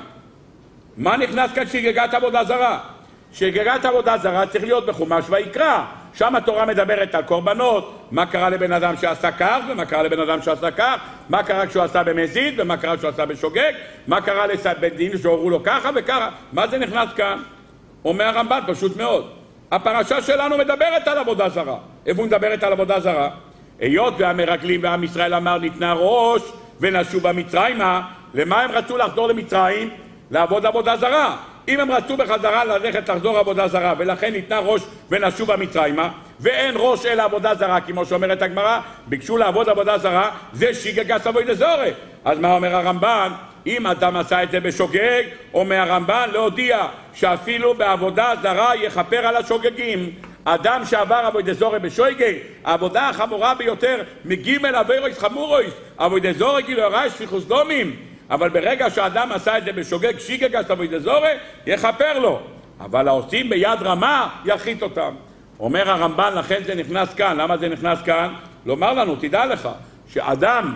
מה נכנס כאן שגגת עבודה זרה? שגגת עבודה זרה צריך להיות בחומש ויקרא. שם התורה מדברת על קורבנות, מה קרה לבן אדם שעשה כך ומה קרה לבן אדם שעשה כך, מה קרה כשהוא עשה במזיד ומה קרה כשהוא עשה בשוגג, מה קרה לבית דין שהורו לו ככה וככה. מה זה נכנס כאן? אומר הרמב"ן, פשוט מאוד. הפרשה שלנו מדברת על עבודה זרה. איפה הוא מדברת על עבודה זרה? היות והמרגלים ועם ישראל אמר ניתנה ראש ונשובה מצרימה, למה הם רצו לחזור למצרים? לעבוד עבודה זרה. אם הם רצו בחזרה ללכת לחזור עבודה זרה, ולכן ניתנה ראש ונשובה מצרימה, ואין ראש אלא עבודה זרה, כמו שאומרת הגמרא, ביקשו לעבוד עבודה זרה, זה שיגגת עבודה זרה. אז מה אומר הרמב"ן? אם אדם עשה את זה בשוגג, אומר הרמב"ן להודיע שאפילו בעבודה זרה יכפר על השוגגים. אדם שעבר עבודה זרה בשוגג, העבודה החמורה ביותר מגימל עבירוס חמורוס, עבודה זרה גילוי רע שפיכות דמים. אבל ברגע שהאדם עשה את זה בשוגג שיגגת עבודה זרה, יכפר לו. אבל העושים ביד רמה ירחית אותם. אומר הרמב"ן, לכן זה נכנס כאן. למה זה נכנס כאן? לומר לנו, תדע לך, שאדם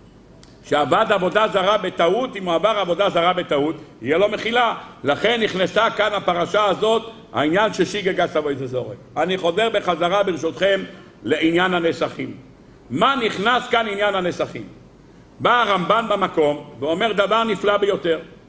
שעבד עבודה זרה בטעות, אם הוא עבר עבודה זרה בטעות, יהיה לו מחילה. לכן נכנסה כאן הפרשה הזאת, העניין של שיגגת עבודה זרה. אני חוזר בחזרה ברשותכם לעניין הנסחים. מה נכנס כאן עניין הנסחים? בא הרמב"ן במקום ואומר דבר נפלא ביותר.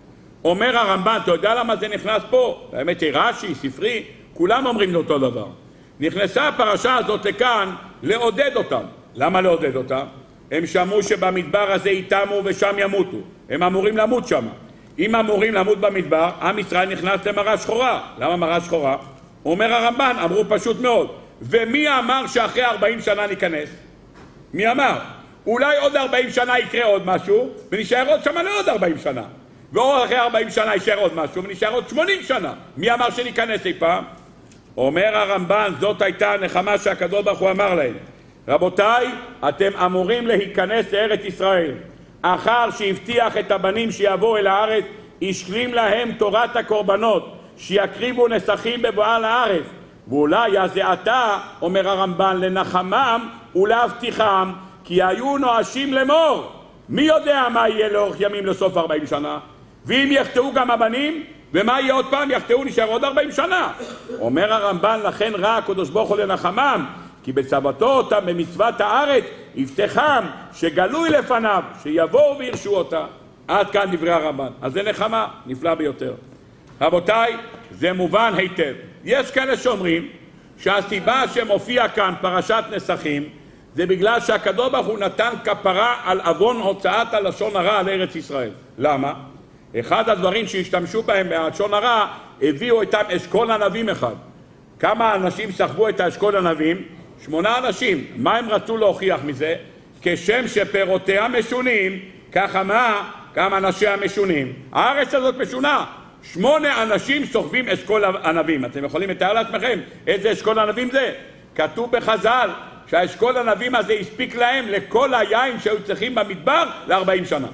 אומר הרמב"ן, אתה יודע למה זה נכנס פה? האמת היא רש"י, ספרי, כולם אומרים אותו דבר. נכנסה הפרשה הזאת לכאן לעודד אותם. למה לעודד אותם? הם שמעו שבמדבר הזה יתמו ושם ימותו. הם אמורים למות שם. אם אמורים למות במדבר, עם ישראל נכנס למראה שחורה. למה מראה שחורה? אומר הרמב"ן, אמרו פשוט מאוד. ומי אמר שאחרי ארבעים שנה ניכנס? מי אמר? אולי עוד ארבעים שנה יקרה עוד משהו, ונשאר עוד שמה לעוד ארבעים שנה. ועוד אחרי ארבעים שנה יישאר עוד משהו, ונשאר עוד שמונים שנה. מי אמר שניכנס אי פעם? אומר הרמב"ן, זאת הייתה הנחמה שהקדוש ברוך הוא אמר להם. רבותיי, אתם אמורים להיכנס לארץ ישראל. אחר שהבטיח את הבנים שיבואו אל הארץ, השלים להם תורת הקורבנות, שיקריבו נסכים בבואה לארץ. ואולי זה עתה, אומר הרמב"ן, לנחמם ולהבטיחם, כי היו נואשים לאמור. מי יודע מה יהיה לאורך ימים לסוף ארבעים שנה? ואם יחטאו גם הבנים, ומה יהיה עוד פעם? יחטאו נשאר עוד ארבעים שנה. אומר הרמב"ן, לכן ראה הקדוש ברוך הוא לנחמם, כי בצוותו אותם במצוות הארץ, הבטחם שגלוי לפניו, שיבואו וירשו אותה. עד כאן דברי הרמב"ן. אז זה נחמה, נפלא ביותר. רבותיי, זה מובן היטב. יש כאלה שאומרים שהסיבה שמופיע כאן פרשת נסכים, זה בגלל שהקדוש ברוך הוא נתן כפרה על עוון הוצאת הלשון הרע על ארץ ישראל. למה? אחד הדברים שהשתמשו בהם מהלשון הרע, הביאו איתם אשכול ענבים אחד. כמה אנשים סחבו את האשכול ענבים? שמונה אנשים. מה הם רצו להוכיח מזה? כשם שפירותיה משונים, ככה מה? כמה אנשיה משונים. הארץ הזאת משונה. שמונה אנשים סוחבים אשכול ענבים. אתם יכולים לתאר לעצמכם איזה אשכול ענבים זה? כתוב בחז"ל שהאשכול ענבים הזה הספיק להם לכל היין שהיו צריכים במדבר ל-ארבעים שנה.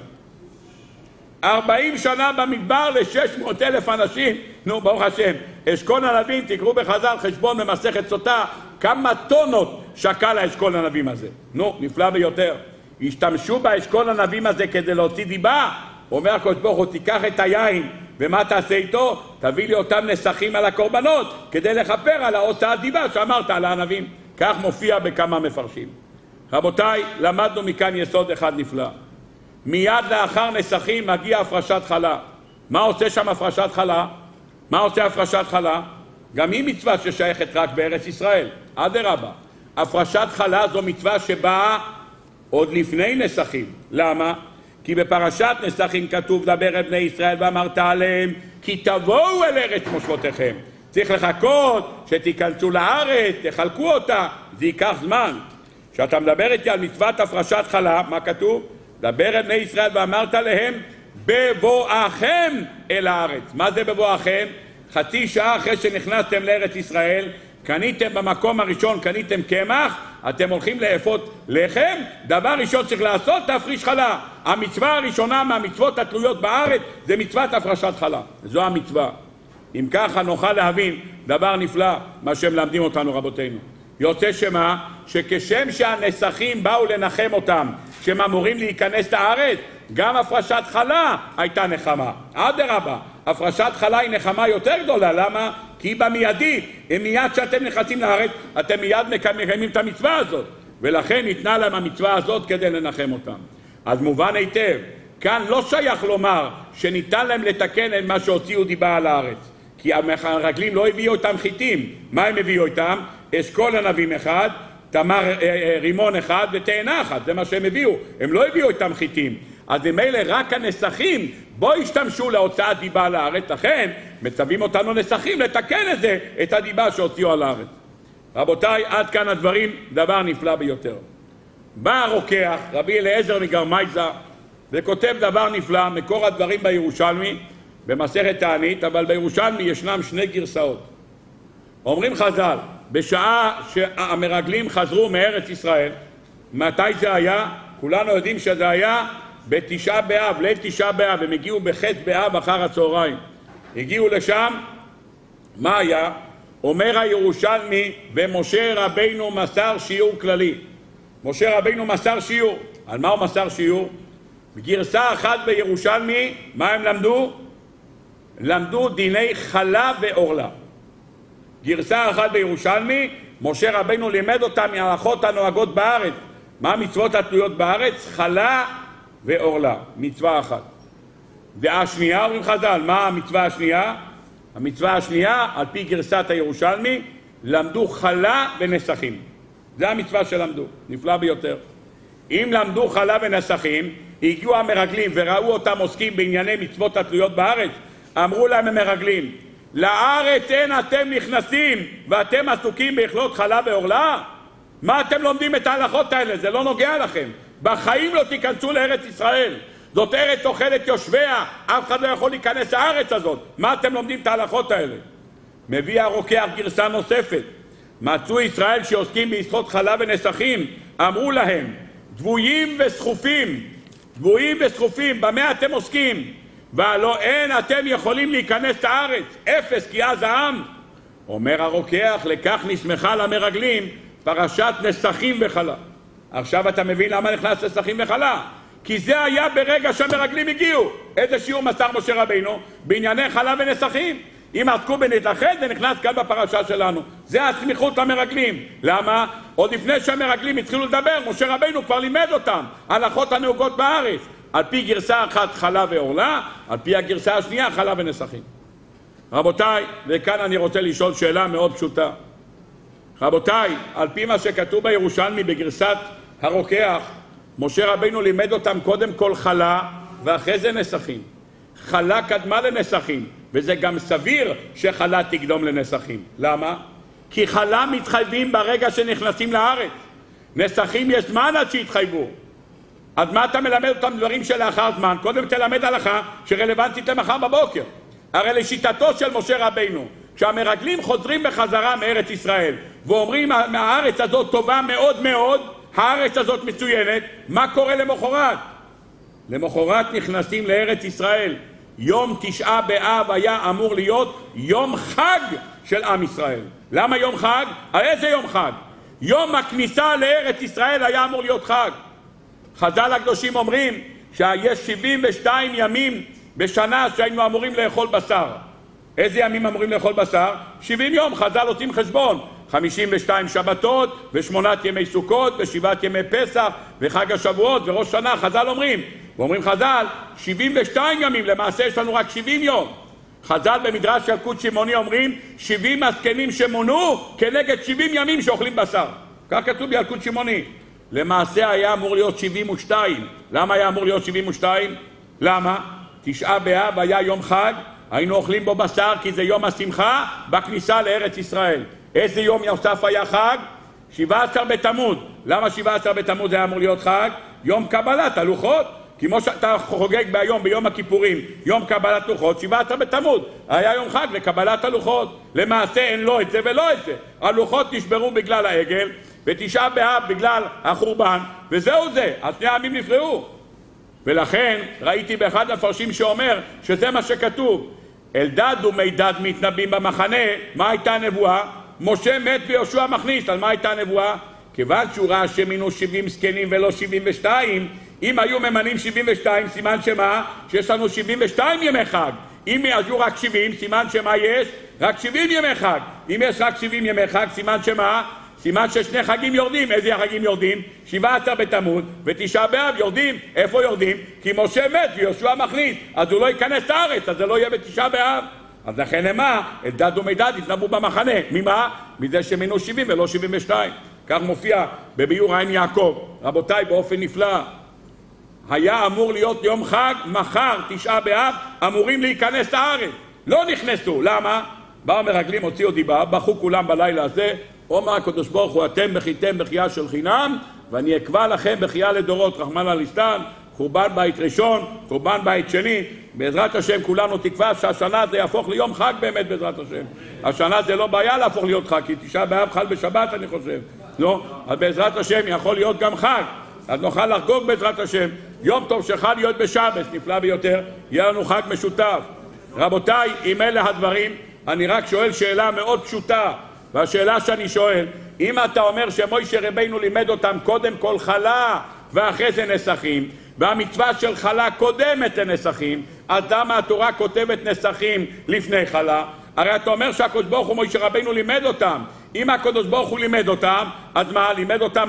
ארבעים שנה במדבר ל-שש מאות אלף אנשים. נו, ברוך השם. אשכול ענבים, תקראו בחז"ל חשבון במסכת סוטה, כמה טונות שקל האשכול ענבים הזה. נו, נפלא ביותר. השתמשו באשכול ענבים הזה כדי להוציא דיבה. אומר הקדוש ברוך הוא, תיקח את היין, ומה תעשה איתו? תביא לי אותם נסכים על הקורבנות, כדי לכפר על ההוצאת דיבה שאמרת על הענבים. כך מופיע בכמה מפרשים. רבותיי, למדנו מכאן יסוד אחד נפלא. מיד לאחר נסכים מגיע הפרשת חלה. מה עושה שם הפרשת חלה? מה עושה הפרשת חלה? גם היא מצווה ששייכת רק בארץ ישראל. אדרבה. הפרשת חלה זו מצווה שבאה עוד לפני נסכים. למה? כי בפרשת נסכים כתוב דבר אל בני ישראל ואמרת עליהם כי תבואו אל ארץ מושבותיכם. צריך לחכות שתיכנסו לארץ, תחלקו אותה, זה ייקח זמן. כשאתה מדבר איתי על מצוות הפרשת חלה, מה כתוב? דבר אל בני ישראל ואמרת להם בבואכם אל הארץ. מה זה בבואכם? חצי שעה אחרי שנכנסתם לארץ ישראל, קניתם במקום הראשון, קניתם קמח, אתם הולכים לאפות לחם, דבר ראשון צריך לעשות, תפריש חלה. המצווה הראשונה מהמצוות התלויות בארץ זה מצוות הפרשת חלה. זו המצווה. אם ככה נוכל להבין דבר נפלא מה שמלמדים אותנו רבותינו. יוצא שמה? שכשם שהנסכים באו לנחם אותם שהם אמורים להיכנס לארץ, גם הפרשת חלה הייתה נחמה. אדרבה, הפרשת חלה היא נחמה יותר גדולה. למה? כי במיידי, מיד שאתם נכנסים לארץ, אתם מיד מקיימים את המצווה הזאת. ולכן ניתנה להם המצווה הזאת כדי לנחם אותם. אז מובן היטב, כאן לא שייך לומר שניתן להם לתקן את מה שהוציאו דיבה על הארץ. כי המרגלים לא הביאו איתם חיטים. מה הם הביאו איתם? אשכול ענבים אחד, תמר רימון אחד ותאנה אחת. זה מה שהם הביאו. הם לא הביאו איתם חיטים. אז אם אלה רק הנסכים, בוא ישתמשו להוצאת דיבה על הארץ. לכן מצווים אותנו נסכים לתקן את זה, את הדיבה שהוציאו על הארץ. רבותיי, עד כאן הדברים, דבר נפלא ביותר. בא הרוקח, רבי אליעזר מגרמייזה, וכותב דבר נפלא, מקור הדברים בירושלמי, במסכת תענית, אבל בירושלמי ישנם שני גרסאות. אומרים חז"ל, בשעה שהמרגלים חזרו מארץ ישראל, מתי זה היה? כולנו יודעים שזה היה בתשעה באב, ליל תשעה באב, הם הגיעו בחטא באב אחר הצהריים. הגיעו לשם, מה היה? אומר הירושלמי, ומשה רבינו מסר שיעור כללי. משה רבינו מסר שיעור. על מה הוא מסר שיעור? בגרסה אחת בירושלמי, מה הם למדו? למדו דיני חלה ועורלה. גרסה אחת בירושלמי, משה רבינו לימד אותם מההלכות הנוהגות בארץ. מה המצוות התלויות בארץ? חלה ועורלה, מצווה אחת. דעה שנייה, אומרים חז"ל, מה המצווה השנייה? המצווה השנייה, על פי גרסת הירושלמי, למדו חלה ונסכים. זה המצווה שלמדו, נפלא ביותר. אם למדו חלה ונסכים, הגיעו המרגלים וראו אותם עוסקים בענייני מצוות התלויות בארץ, אמרו להם המרגלים, לארץ אין אתם נכנסים ואתם עסוקים באכלות חלה ועורלה? מה אתם לומדים את ההלכות האלה? זה לא נוגע לכם. בחיים לא תיכנסו לארץ ישראל. זאת ארץ אוכלת יושביה, אף אחד לא יכול להיכנס לארץ הזאת. מה אתם לומדים את ההלכות האלה? מביא הרוקח גרסה נוספת. מצאו ישראל שעוסקים ביסחוט חלה ונסכים, אמרו להם, דבויים וסחופים, דבויים וסחופים, במה אתם עוסקים? והלא אין אתם יכולים להיכנס לארץ, אפס כי אז העם. אומר הרוקח, לכך נסמכה למרגלים פרשת נסכים וחלה. עכשיו אתה מבין למה נכנס נסכים וחלה? כי זה היה ברגע שהמרגלים הגיעו. איזה שיעור מסר משה רבינו? בענייני חלה ונסכים. אם עסקו בנתחל, זה נכנס כאן בפרשה שלנו. זה הסמיכות למרגלים. למה? עוד לפני שהמרגלים התחילו לדבר, משה רבינו כבר לימד אותם הלכות הנהוגות בארץ. על פי גרסה אחת חלה ועורלה, על פי הגרסה השנייה חלה ונסכים. רבותיי, וכאן אני רוצה לשאול שאלה מאוד פשוטה. רבותיי, על פי מה שכתוב בירושלמי בגרסת הרוקח, משה רבינו לימד אותם קודם כל חלה ואחרי זה נסכים. חלה קדמה לנסכים, וזה גם סביר שחלה תקדום לנסכים. למה? כי חלה מתחייבים ברגע שנכנסים לארץ. נסכים יש זמן עד שהתחייבו. אז מה אתה מלמד אותם דברים שלאחר זמן? קודם תלמד הלכה שרלוונטית למחר בבוקר. הרי לשיטתו של משה רבינו, כשהמרגלים חוזרים בחזרה מארץ ישראל ואומרים הארץ הזאת טובה מאוד מאוד, הארץ הזאת מצוינת, מה קורה למחרת? למחרת נכנסים לארץ ישראל. יום תשעה באב היה אמור להיות יום חג של עם ישראל. למה יום חג? על איזה יום חג? יום הכניסה לארץ ישראל היה אמור להיות חג. חז"ל הקדושים אומרים שיש שבעים ושתיים ימים בשנה שהיינו אמורים לאכול בשר. איזה ימים אמורים לאכול בשר? שבעים יום. חז"ל עושים חשבון. חמישים ושתיים שבתות ושמונת ימי סוכות ושבעת ימי פסח וחג השבועות וראש שנה. חז"ל אומרים, ואומרים חז"ל, שבעים ושתיים ימים, למעשה יש לנו רק שבעים יום. חז"ל במדרש של ילקוט שמעוני אומרים, שבעים הזקנים שמונו כנגד שבעים ימים שאוכלים בשר. כך כתוב בילקוט שמעוני. למעשה היה אמור להיות שבעים ושתיים. למה היה אמור להיות שבעים ושתיים? למה? תשעה באב היה יום חג, היינו אוכלים בו בשר כי זה יום השמחה בכניסה לארץ ישראל. איזה יום נוסף היה חג? שבעה עשר בתמוז. למה שבעה עשר בתמוז היה אמור להיות חג? יום קבלת הלוחות. כמו שאתה חוגג ביום, ביום הכיפורים, יום קבלת לוחות, שבעה עשר בתמוז. היה יום חג לקבלת הלוחות. למעשה אין לא את זה ולא את זה. הלוחות נשברו בגלל העגל, ותשעה באב בגלל החורבן, וזהו זה. אז שני העמים נפרעו. ולכן ראיתי באחד המפרשים שאומר שזה מה שכתוב. אלדד ומידד מתנבאים במחנה. מה הייתה הנבואה? משה מת ויהושע מכניס. על מה הייתה הנבואה? כיוון שהוא ראה שמינו שבעים זקנים ולא שבעים ושתיים, אם היו ממנים שבעים ושתיים, סימן שמה? שיש לנו שבעים ושתיים ימי חג. אם יהיו רק שבעים, סימן שמה יש? רק שבעים ימי חג. אם יש רק שבעים ימי חג, סימן שמה? סימן ששני חגים יורדים. איזה חגים יורדים? שבעה עשר בתמוז ותשעה באב יורדים. איפה יורדים? כי משה מת ויהושע מכניס. אז הוא לא ייכנס לארץ, אז זה לא יהיה בתשעה באב. אז לכן למה? אלדד ומידד התנבאו במחנה. ממה? מזה שמינו שבעים ולא שבעים ושתיים. כך מופיע בביאור עין יעקב. רבותיי, באופן נפלא. היה אמור להיות יום חג, מחר, תשעה באב, אמורים להיכנס לארץ. לא נכנסו. למה? באו מרגלים, הוציאו דיבה, בכו כולם בלילה הזה, אומר הקדוש ברוך הוא, אתם בכיתם בכייה של חינם, ואני אקבע לכם בכייה לדורות, רחמנא ליצלן, חורבן בית ראשון, חורבן בית שני. בעזרת השם כולנו תקווה שהשנה זה יהפוך ליום חג באמת בעזרת השם. השנה זה לא בעיה להפוך להיות חג, כי תשעה באב חל בשבת אני חושב. לא? אז בעזרת השם יכול להיות גם חג. אז נוכל לחגוג בעזרת השם. יום טוב שחל להיות בשבת, נפלא ביותר, יהיה לנו חג משותף. רבותיי, אם אלה הדברים, אני רק שואל שאלה מאוד פשוטה, והשאלה שאני שואל, אם אתה אומר שמוישה רבינו לימד אותם קודם כל חלה ואחרי זה נסכים, והמצווה של חלה קודמת לנסכים, אז למה התורה כותבת נסכים לפני חלה? הרי אתה אומר שהקדוש ברוך הוא מוישה רבינו לימד אותם. אם הקדוש ברוך הוא לימד אותם, אז מה? לימד אותם מה?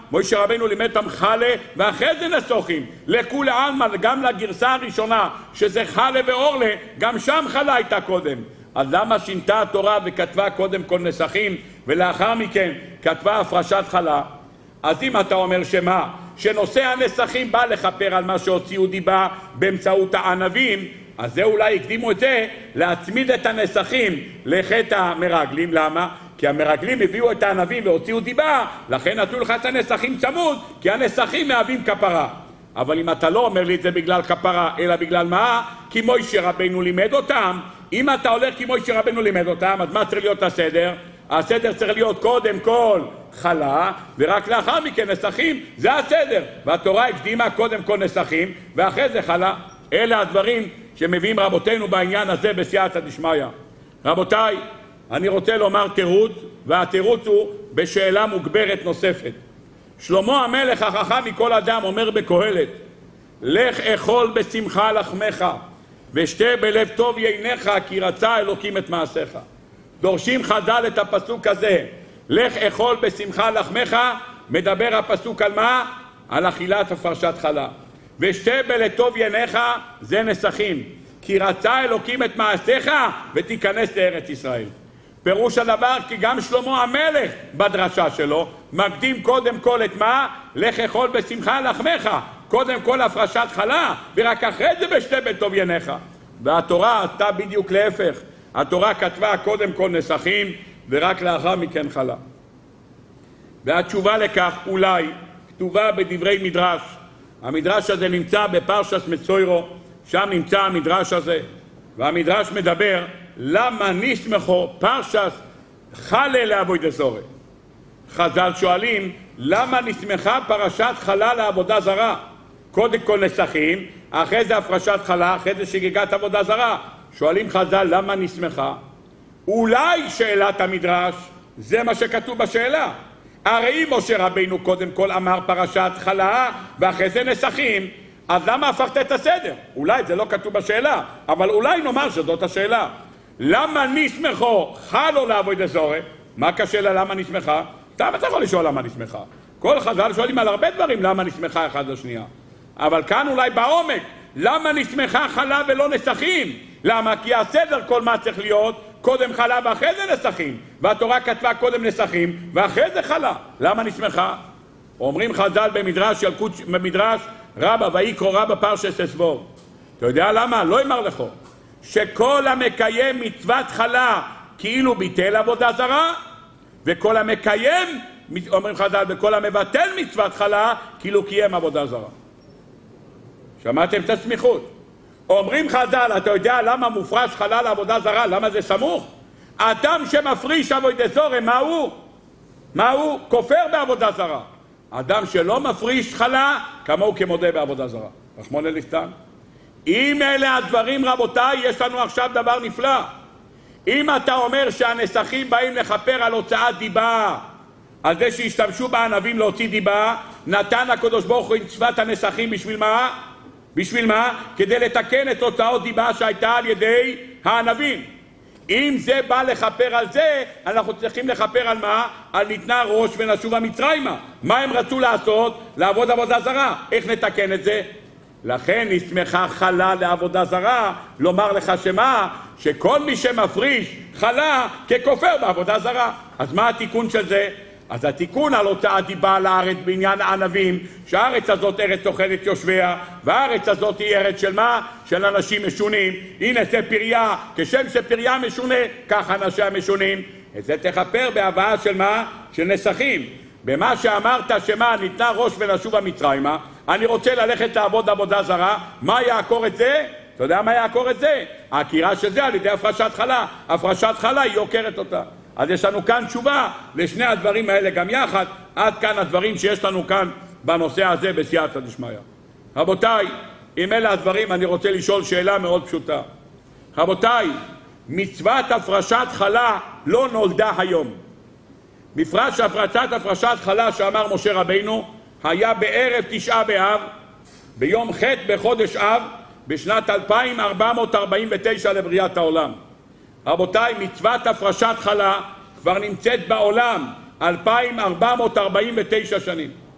מוישה רבינו לימד אותם חלה ואחרי זה נסוכים. לכולי עלמא, גם לגרסה הראשונה שזה חלה ואורלה, גם שם חלה הייתה קודם. אז למה שינתה התורה וכתבה קודם כל נסכים ולאחר מכן כתבה הפרשת חלה? אז אם אתה אומר שמה? שנושא הנסכים בא לכפר על מה שהוציאו דיבה באמצעות הענבים, אז זה אולי הקדימו את זה להצמיד את הנסכים לחטא המרגלים. למה? כי המרגלים הביאו את הענבים והוציאו דיבה, לכן נתנו לך את הנסכים צמוד, כי הנסכים מהווים כפרה. אבל אם אתה לא אומר לי את זה בגלל כפרה, אלא בגלל מה? כי מוישה רבינו לימד אותם. אם אתה הולך כי מוישה רבינו לימד אותם, אז מה צריך להיות הסדר? הסדר צריך להיות קודם כל חלה, ורק לאחר מכן נסכים, זה הסדר. והתורה הקדימה קודם כל נסכים, ואחרי זה חלה. אלה הדברים שמביאים רבותינו בעניין הזה בסייעתא דשמיא. רבותיי, אני רוצה לומר תירוץ, והתירוץ הוא בשאלה מוגברת נוספת. שלמה המלך החכם מכל אדם אומר בקהלת, לך אכול בשמחה לחמך, ושתה בלב טוב ייניך, כי רצה אלוקים את מעשיך. דורשים חז"ל את הפסוק הזה, לך אכול בשמחה לחמך, מדבר הפסוק על מה? על אכילת הפרשת חלה. ושתה בלב טוב ייניך, זה נסכים, כי רצה אלוקים את מעשיך ותיכנס לארץ ישראל. פירוש הדבר כי גם שלמה המלך בדרשה שלו מקדים קודם כל את מה? לך אכול בשמחה לחמך, קודם כל הפרשת חלה, ורק אחרי זה בשתה בטוב ייניך. והתורה עשתה בדיוק להפך, התורה כתבה קודם כל נסכים ורק לאחר מכן חלה. והתשובה לכך אולי כתובה בדברי מדרש. המדרש הזה נמצא בפרשת מצוירו, שם נמצא המדרש הזה, והמדרש מדבר למה נסמכו פרשת חלה לעבודה זרה. חז"ל שואלים למה נסמכה פרשת חלה לעבודה זרה? קודם כל נסכים, אחרי זה הפרשת חלה, אחרי זה שגיגת עבודה זרה. שואלים חז"ל למה נסמכה? אולי שאלת המדרש זה מה שכתוב בשאלה. הרי אם משה רבינו קודם כל אמר פרשת חלה ואחרי זה נסכים, אז למה הפכת את הסדר? אולי זה לא כתוב בשאלה, אבל אולי נאמר שזאת השאלה. למה נסמכו חלו לעבודה זרה? מה קשה לה למה נסמכה? אתה יכול לשאול למה נסמכה. כל חז"ל שואלים על הרבה דברים למה נסמכה אחד לשנייה. אבל כאן אולי בעומק, למה נסמכה חלה ולא נסכים? למה? כי הסדר כל מה צריך להיות קודם חלה ואחרי זה נסכים, והתורה כתבה קודם נסכים ואחרי זה חלה. למה נסמכה? אומרים חז"ל במדרש ילקוט, במדרש רבא ויקרא רבא פרשת אסבור. אתה יודע למה? לא אמר לך שכל המקיים מצוות חלה כאילו ביטל עבודה זרה, וכל המקיים, אומרים חז"ל, וכל המבטל מצוות חלה כאילו קיים עבודה זרה. שמעתם את הסמיכות? אומרים חז"ל, אתה יודע למה מופרש חלה לעבודה זרה? למה זה סמוך? אדם שמפריש עבודה זרה, מה הוא? מה הוא? כופר בעבודה זרה. אדם שלא מפריש חלה, כמוהו כמודה בעבודה זרה. רחמנא ליצלן. אם אלה הדברים רבותיי, יש לנו עכשיו דבר נפלא. אם אתה אומר שהנסכים באים לכפר על הוצאת דיבה, על זה שהשתמשו בענבים להוציא דיבה, נתן הקדוש ברוך הוא צוות הנסכים בשביל מה? בשביל מה? כדי לתקן את הוצאות דיבה שהייתה על ידי הענבים. אם זה בא לכפר על זה, אנחנו צריכים לכפר על מה? על ניתנה ראש ונשובה מצרימה. מה הם רצו לעשות? לעבוד עבודה זרה. איך נתקן את זה? לכן נסמכה חלה לעבודה זרה, לומר לך שמה? שכל מי שמפריש חלה ככופר בעבודה זרה. אז מה התיקון של זה? אז התיקון על הוצאת דיבה לארץ בעניין הענבים, שהארץ הזאת ארץ אוכלת יושביה, והארץ הזאת היא ארץ של מה? של אנשים משונים. הנה זה פריה, כשם שפריה משונה, כך אנשי המשונים. את זה תכפר בהבאה של מה? של נסכים. במה שאמרת שמה? ניתנה ראש ונשובה מצרימה, אני רוצה ללכת לעבוד עבודה זרה, מה יעקור את זה? אתה יודע מה יעקור את זה? העקירה של זה על ידי הפרשת חלה. הפרשת חלה היא יוקרת אותה. אז יש לנו כאן תשובה לשני הדברים האלה גם יחד. עד כאן הדברים שיש לנו כאן בנושא הזה בסייעתא דשמיא. רבותיי, אם אלה הדברים אני רוצה לשאול שאלה מאוד פשוטה. רבותיי, מצוות הפרשת חלה לא נולדה היום. מפרש הפרשת הפרשת חלה שאמר משה רבינו היה בערב תשעה באב, ביום ח' בחודש אב, בשנת אלפיים ארבע מאות ארבעים ותשע לבריאת העולם. רבותיי, מצוות הפרשת חלה כבר נמצאת בעולם אלפיים ארבע מאות ארבעים ותשע שנים.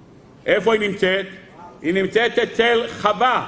איפה היא נמצאת? היא נמצאת אצל חווה.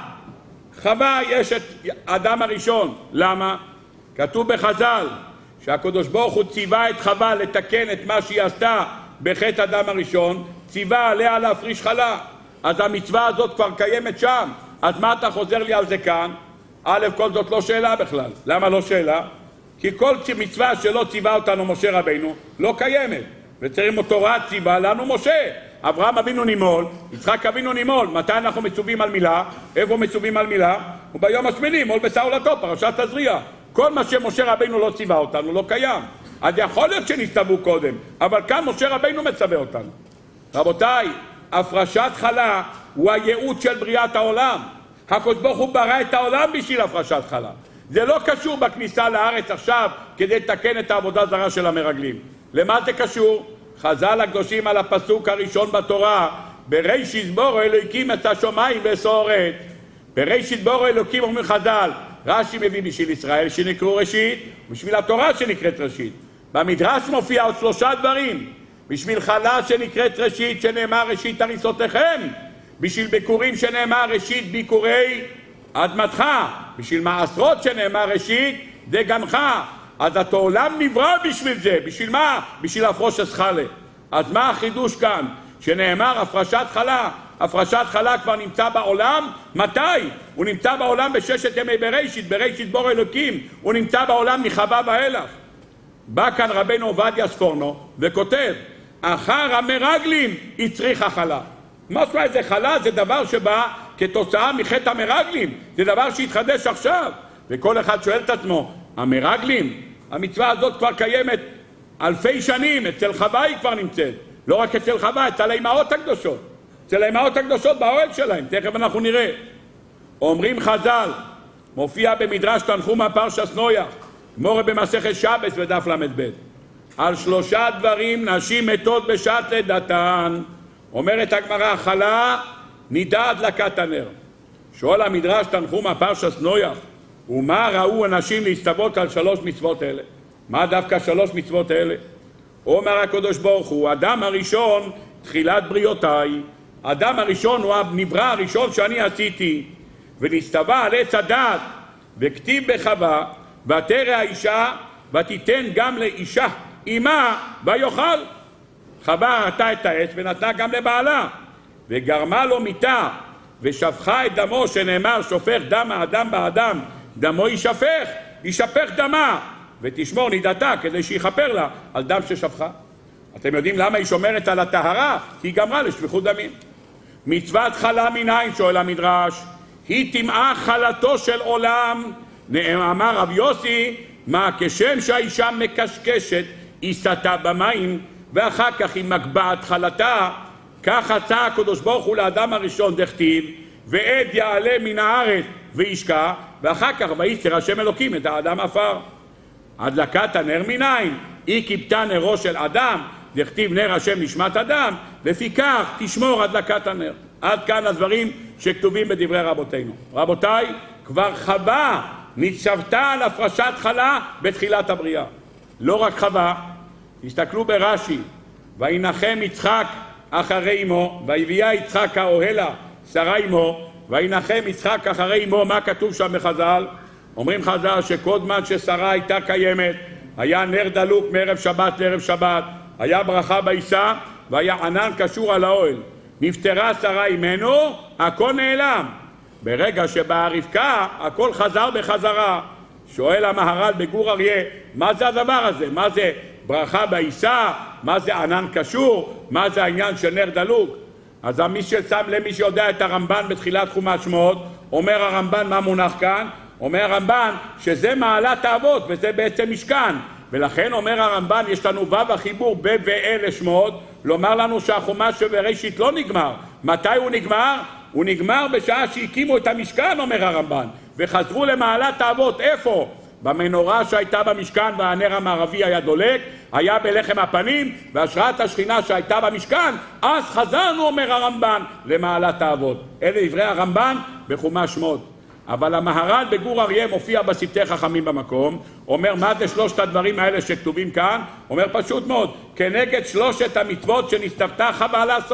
חווה יש את האדם הראשון. למה? כתוב בחז"ל שהקדוש ברוך הוא ציווה את חווה לתקן את מה שהיא עשתה בחטא האדם הראשון, ציווה עליה להפריש חלה. אז המצווה הזאת כבר קיימת שם. אז מה אתה חוזר לי על זה כאן? א', כל זאת לא שאלה בכלל. למה לא שאלה? כי כל מצווה שלא ציווה אותנו משה רבינו לא קיימת. וצריכים תורה ציווה לנו משה. אברהם אבינו נימול, יצחק אבינו נימול. מתי אנחנו מצווים על מילה? איפה מצווים על מילה? וביום השמיני, מול בשר עולתו, פרשת תזריע. כל מה שמשה רבינו לא ציווה אותנו לא קיים. אז יכול להיות שנצטוו קודם, אבל כאן משה רבינו מצווה אותנו. רבותיי, הפרשת חלה הוא הייעוד של בריאת העולם. הקדוש ברוך הוא ברא את העולם בשביל הפרשת חלה. זה לא קשור בכניסה לארץ עכשיו כדי לתקן את העבודה זרה של המרגלים. למה זה קשור? חז"ל הקדושים על הפסוק הראשון בתורה, בראשית בורא אלוקים את השמיים והארץ. בראשית בורא אלוקים אומרים חז"ל, רש"י מביא בשביל ישראל שנקראו ראשית, בשביל התורה שנקראת ראשית. במדרש מופיע עוד שלושה דברים. בשביל חלה שנקראת ראשית, שנאמר ראשית הריסותיכם. בשביל ביקורים שנאמר ראשית ביקורי אדמתך. בשביל מעשרות שנאמר ראשית דגנך. אז העולם נברא בשביל זה. בשביל מה? בשביל הפרושת חלה. אז מה החידוש כאן? שנאמר הפרשת חלה. הפרשת חלה כבר נמצא בעולם. מתי? הוא נמצא בעולם בששת ימי בראשית, בראשית בור אלוקים. הוא נמצא בעולם מחווה ואילך. בא כאן רבנו עובדיה ספורנו וכותב, אחר המרגלים הצריכה חלה. מה זאת אומרת? זה חלה, זה דבר שבא כתוצאה מחטא המרגלים. זה דבר שהתחדש עכשיו. וכל אחד שואל את עצמו, המרגלים, המצווה הזאת כבר קיימת אלפי שנים, אצל חווה היא כבר נמצאת. לא רק אצל חווה, אצל האימהות הקדושות. אצל האימהות הקדושות באוהל שלהם, תכף אנחנו נראה. אומרים חז"ל, מופיע במדרש תנחומא פרשת נויח, גמורה במסכת שבס בדף ל"ב. על שלושה דברים נשים מתות בשעת לידתן. אומרת הגמרא, חלה נידה הדלקת הנר. שואל המדרש תנחומא פרשת נויח, ומה ראו אנשים להצטוות על שלוש מצוות אלה? מה דווקא שלוש מצוות אלה? אומר הקדוש ברוך הוא, אדם הראשון תחילת בריאותיי. אדם הראשון הוא הנברא הראשון שאני עשיתי, ונצטווה על עץ הדעת, וכתיב בחווה, ותרא האישה ותיתן גם לאישה אמה ויאכל. חווה ראתה את העץ ונתנה גם לבעלה, וגרמה לו מיתה, ושפכה את דמו, שנאמר שופך דם האדם באדם, דמו יישפך, יישפך דמה, ותשמור נידתה כדי שיכפר לה על דם ששפכה. אתם יודעים למה היא שומרת על הטהרה? כי היא גמרה לשפיכות דמים. מצוות חלה מנין, שואל המדרש, היא טמאה חלתו של עולם. אמר רב יוסי, מה כשם שהאישה מקשקשת היא סתה במים ואחר כך היא מגבעת חלתה, כך עשה הקדוש ברוך הוא לאדם הראשון דכתיב, ועד יעלה מן הארץ וישקע, ואחר כך וייצר השם אלוקים את האדם עפר. הדלקת הנר מנין? היא כיבתה נרו של אדם, דכתיב נר השם נשמת אדם, לפיכך תשמור הדלקת הנר. עד כאן הדברים שכתובים בדברי רבותינו. רבותיי, כבר חווה נצוותה על הפרשת חלה בתחילת הבריאה. לא רק חווה, תסתכלו ברש"י, וינחם יצחק אחרי אמו, ויביאה יצחק האוהלה שרה אמו, וינחם יצחק אחרי אמו. מה כתוב שם בחז"ל? אומרים חז"ל שקודמן ששרה הייתה קיימת, היה נר דלוק מערב שבת לערב שבת, היה ברכה בעיסה, והיה ענן קשור על האוהל. נפטרה שרה אימנו, הכל נעלם. ברגע שבאה רבקה, הכל חזר בחזרה. שואל המהר"ל בגור אריה, מה זה הדבר הזה? מה זה ברכה בעיסה? מה זה ענן קשור? מה זה העניין של נר דלוק? אז מי ששם למי שיודע את הרמב"ן בתחילת חומש שמות, אומר הרמב"ן מה מונח כאן? אומר הרמב"ן שזה מעלת האבות וזה בעצם משכן. ולכן אומר הרמב"ן, יש לנו וו החיבור ב ואל לשמות, לומר לנו שהחומש שבראשית לא נגמר. מתי הוא נגמר? הוא נגמר בשעה שהקימו את המשכן, אומר הרמב"ן, וחזרו למעלת האבות. איפה? במנורה שהייתה במשכן והנר המערבי היה דולק, היה בלחם הפנים, והשראת השכינה שהייתה במשכן, אז חזרנו, אומר הרמב"ן, למעלת האבות. אלה דברי הרמב"ן בחומש שמות. אבל המהר"ל בגור אריה מופיע בשפתי חכמים במקום, אומר מה זה שלושת הדברים האלה שכתובים כאן? אומר פשוט מאוד, כנגד שלושת המצוות שנצטוותה חווה לעשות.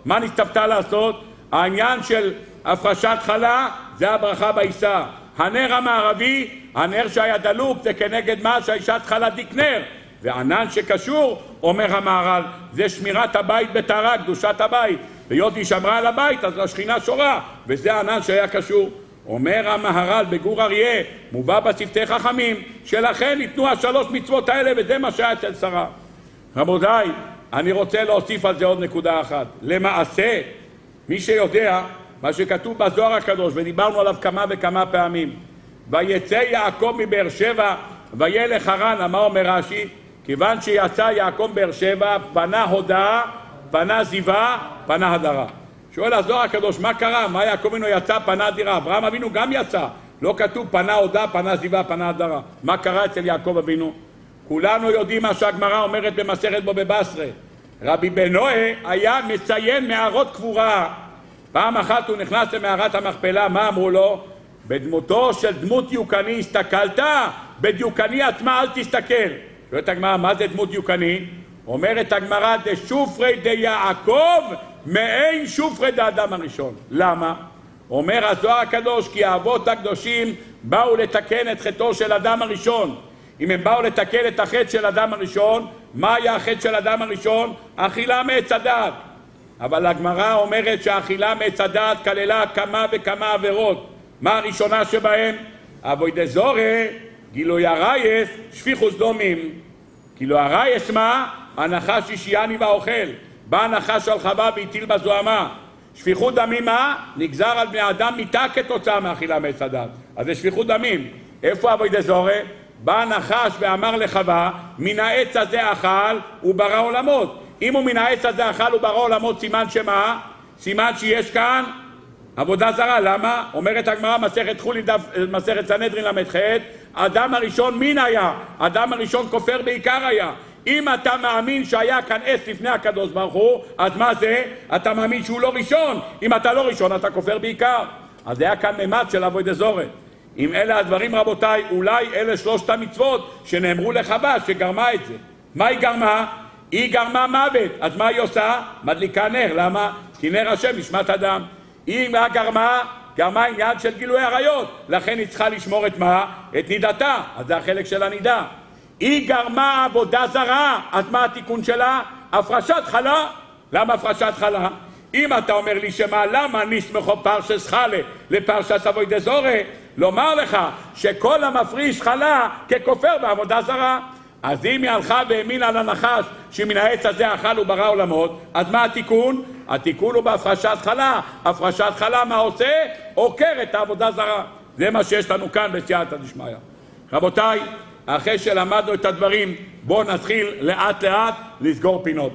מה נצטוותה לעשות? העניין של הפרשת חלה זה הברכה בעיסה. הנר המערבי, הנר שהיה דלוק, זה כנגד מה שהאישה צריכה להדליק נר. והענן שקשור, אומר המהר"ל, זה שמירת הבית בטהרה, קדושת הבית. והיות היא שמרה על הבית, אז השכינה שורה, וזה הענן שהיה קשור. אומר המהר"ל בגור אריה, מובא בשפתי חכמים, שלכן ניתנו השלוש מצוות האלה, וזה מה שהיה אצל שרה. רבותיי, אני רוצה להוסיף על זה עוד נקודה אחת. למעשה, מי שיודע מה שכתוב בזוהר הקדוש, ודיברנו עליו כמה וכמה פעמים, ויצא יעקב מבאר שבע וילך הרנה, מה אומר רש"י? כיוון שיצא יעקב באר שבע, פנה הודעה, פנה זיווה, פנה הדרה. שואל הזוהר הקדוש, מה קרה? מה יעקב אבינו יצא, פנה דירה? אברהם אבינו גם יצא. לא כתוב פנה הודעה, פנה זיווה, פנה הדרה. מה קרה אצל יעקב אבינו? כולנו יודעים מה שהגמרא אומרת במסכת בו בבשרה. רבי בנועה היה מציין מערות קבורה. פעם אחת הוא נכנס למערת המכפלה, מה אמרו לו? בדמותו של דמות דיוקני הסתכלת, בדיוקני עצמה אל תסתכל. שואלת הגמרא, מה זה דמות דיוקני? אומרת הגמרא, דשופרי דיעקב מעין שופרי דאדם הראשון. למה? אומר הזוהר הקדוש, כי האבות הקדושים באו לתקן את חטאו של אדם הראשון. אם הם באו לתקן את החטא של אדם הראשון, מה היה החטא של אדם הראשון? אכילה מעץ הדעת. אבל הגמרא אומרת שהאכילה מעץ הדעת כללה כמה וכמה עבירות. מה הראשונה שבהם? אבוידע זורע, גילוי ערייס, שפיכות דמים. גילוי ערייס מה? הנחש אישייני והאוכל. בא הנחש על חווה והטיל בזוהמה. שפיכות דמים מה? נגזר על בני אדם מיתה כתוצאה מאכילה מעץ הדעת. אז זה שפיכות דמים. איפה אבוידע זורע? בא הנחש ואמר לחווה, מן העץ הזה אכל וברא עולמות. אם הוא מן העץ הזה אכל וברא עולמות, סימן שמה? סימן שיש כאן עבודה זרה. למה? אומרת הגמרא מסכת חולין דף מסכת סנהדרין למ"ח, אדם הראשון מין היה, אדם הראשון כופר בעיקר היה. אם אתה מאמין שהיה כאן עץ לפני הקדוש ברוך הוא, אז מה זה? אתה מאמין שהוא לא ראשון. אם אתה לא ראשון, אתה כופר בעיקר. אז היה כאן ממד של אבוידע זורע. אם אלה הדברים, רבותיי, אולי אלה שלושת המצוות שנאמרו לחווה שגרמה את זה. מה היא גרמה? היא גרמה מוות. אז מה היא עושה? מדליקה נר. למה? כי נר השם נשמת אדם. היא מה גרמה? גרמה עניין של גילוי עריות. לכן היא צריכה לשמור את מה? את נידתה. אז זה החלק של הנידה. היא גרמה עבודה זרה. אז מה התיקון שלה? הפרשת חלה. למה הפרשת חלה? אם אתה אומר לי שמה, למה נסמכו פרשס חלה לפרשת אבוידע זורע? לומר לך שכל המפריש חלה ככופר בעבודה זרה. אז אם היא הלכה והאמינה על הנחש שמן העץ הזה אכל וברא עולמות, אז מה התיקון? התיקון הוא בהפרשת חלה. הפרשת חלה מה עושה? עוקר את העבודה זרה. זה מה שיש לנו כאן בסייעתא דשמיא. רבותיי, אחרי שלמדנו את הדברים, בואו נתחיל לאט לאט לסגור פינות.